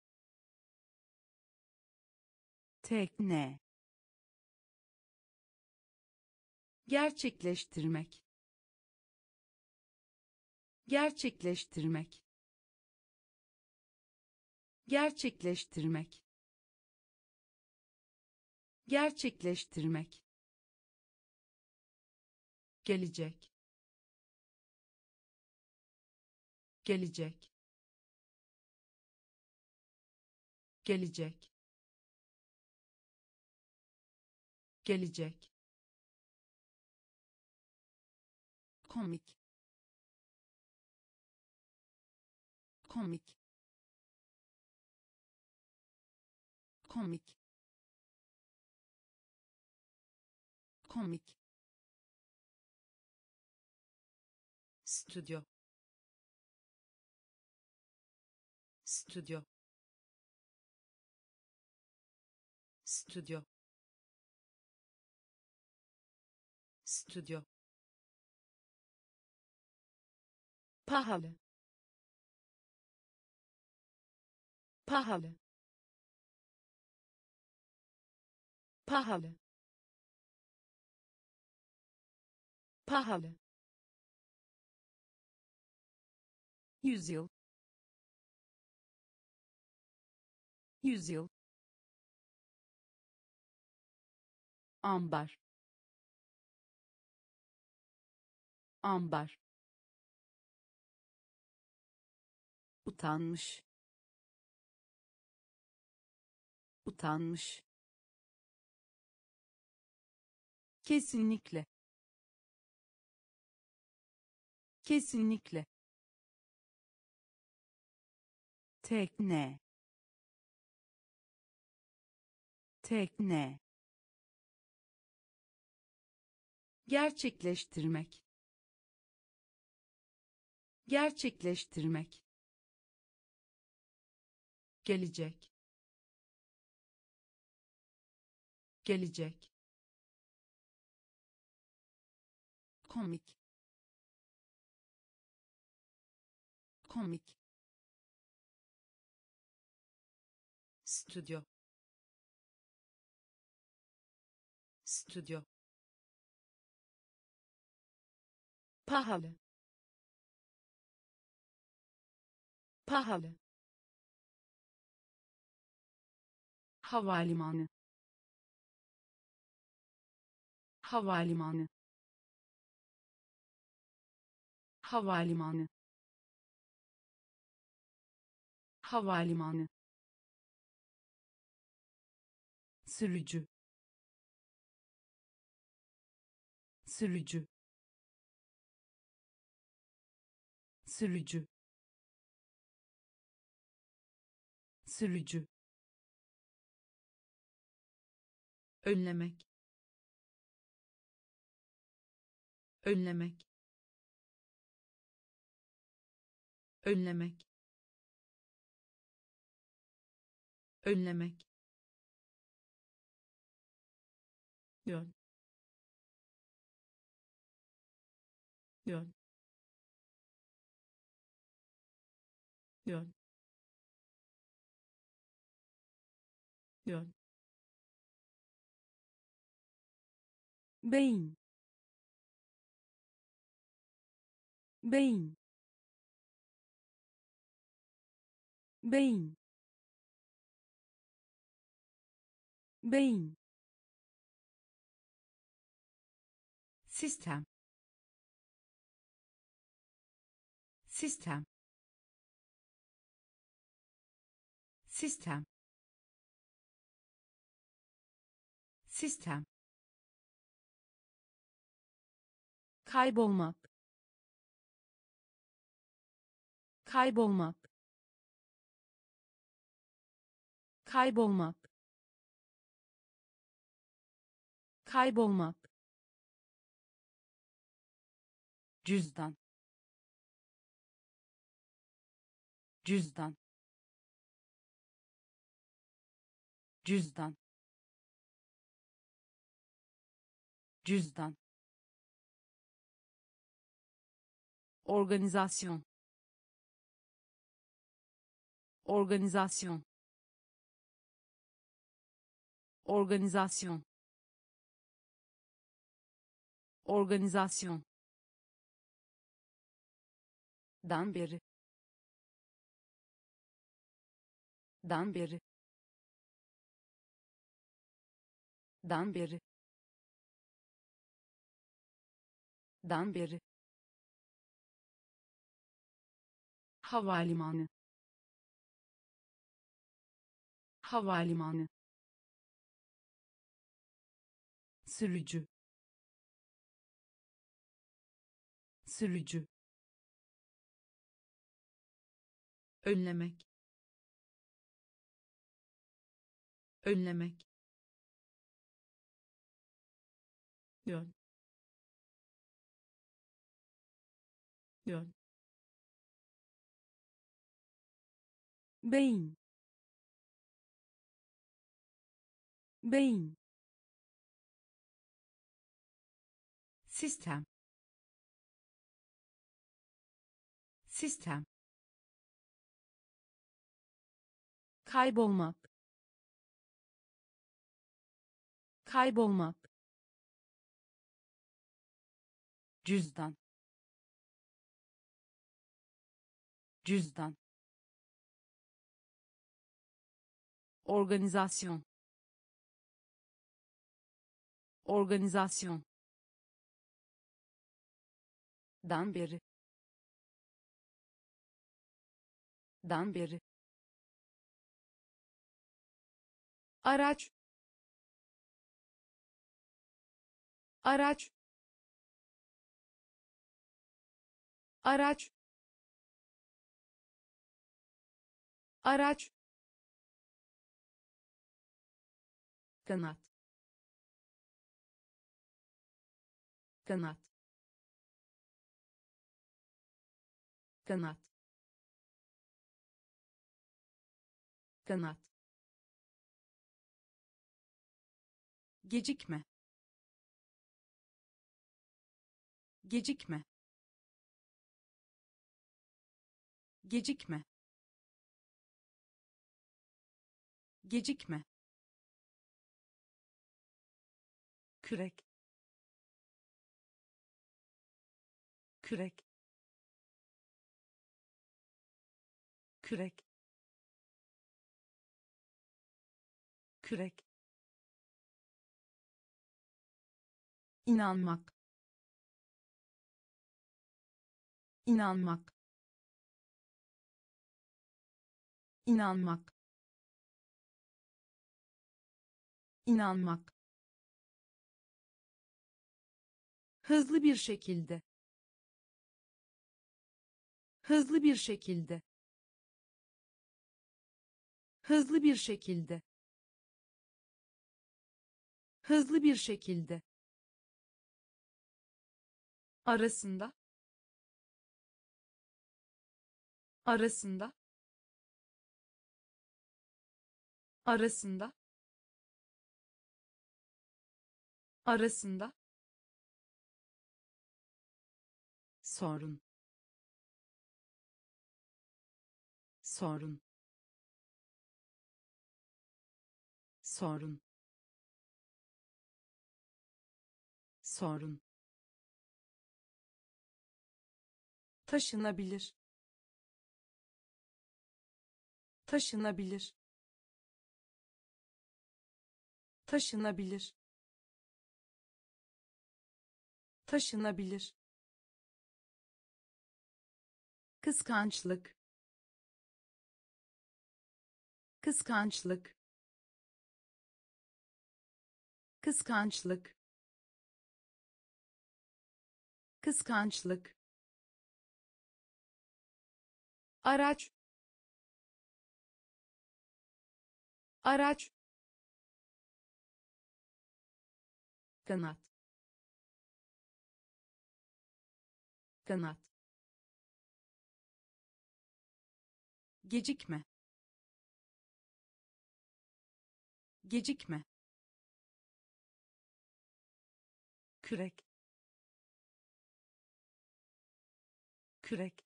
Tekne. Gerçekleştirmek. Gerçekleştirmek. Gerçekleştirmek. Gerçekleştirmek. Gelecek. Gelecek. Gelecek. Gelecek. Komik. Komik. Komik. Komik. Stüdyo. Stüdyo. Stüdyo. Stüdyo. Pahalı. Pahalı. Pahalı. Pahalı. Yüzyıl. Yüzyıl. Ambar. Ambar. Utanmış. Utanmış. Kesinlikle. Kesinlikle. Tekne. Tekne. Gerçekleştirmek. Gerçekleştirmek. Gelecek. Gelecek. Komik. Komik. Stüdyo. Stüdyo. Pahalı. Pahalı. Havalimanı. Havalimanı. Havalimanı. Havalimanı. Sürücü. Sürücü. Sürücü. Sürücü. Önlemek. Önlemek. Önlemek. Önlemek. Yön. Yön. Yön. Yön. Beyin. Beyin. Beyin. Beyin. Sistem. Sistem. Sistem. Sistem. Kaybolmak. Kaybolmak. Kaybolmak. Kaybolmak. Cüzdan. Cüzdan. cüzdan, cüzdan, organizasyon, organizasyon, organizasyon, organizasyon, dan beri, dan beri, dan beri, dan beri, havalimanı, havalimanı, sürücü, sürücü, önlemek, önlemek, yön, yön, beyin, beyin, sistem, sistem, kaybolmak, kaybolmak, cüzdan, cüzdan, organizasyon, organizasyon, dan beri, dan beri, araç, araç, araç, araç, kanat, kanat, kanat, kanat, gecikme, gecikme, gecikme, gecikme, kürek, kürek, kürek, kürek, inanmak, inanmak, inanmak, inanmak, hızlı bir şekilde, hızlı bir şekilde, hızlı bir şekilde, hızlı bir şekilde, arasında, arasında, arasında, arasında, sorun, sorun, sorun, sorun, taşınabilir, taşınabilir, taşınabilir, taşınabilir, kıskançlık, kıskançlık, kıskançlık, kıskançlık, araç, araç, kanat, kanat, gecikme, gecikme, kürek, kürek,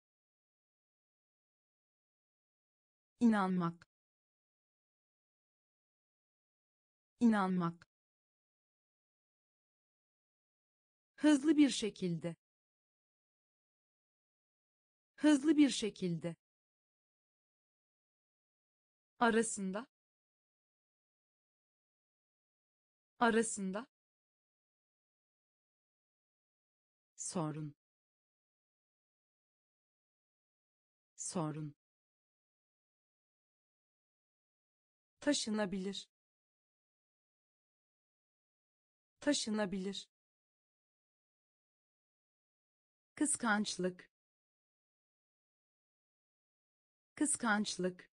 inanmak, inanmak, hızlı bir şekilde, hızlı bir şekilde, arasında, arasında, sorun, sorun, taşınabilir, taşınabilir, kıskançlık, kıskançlık,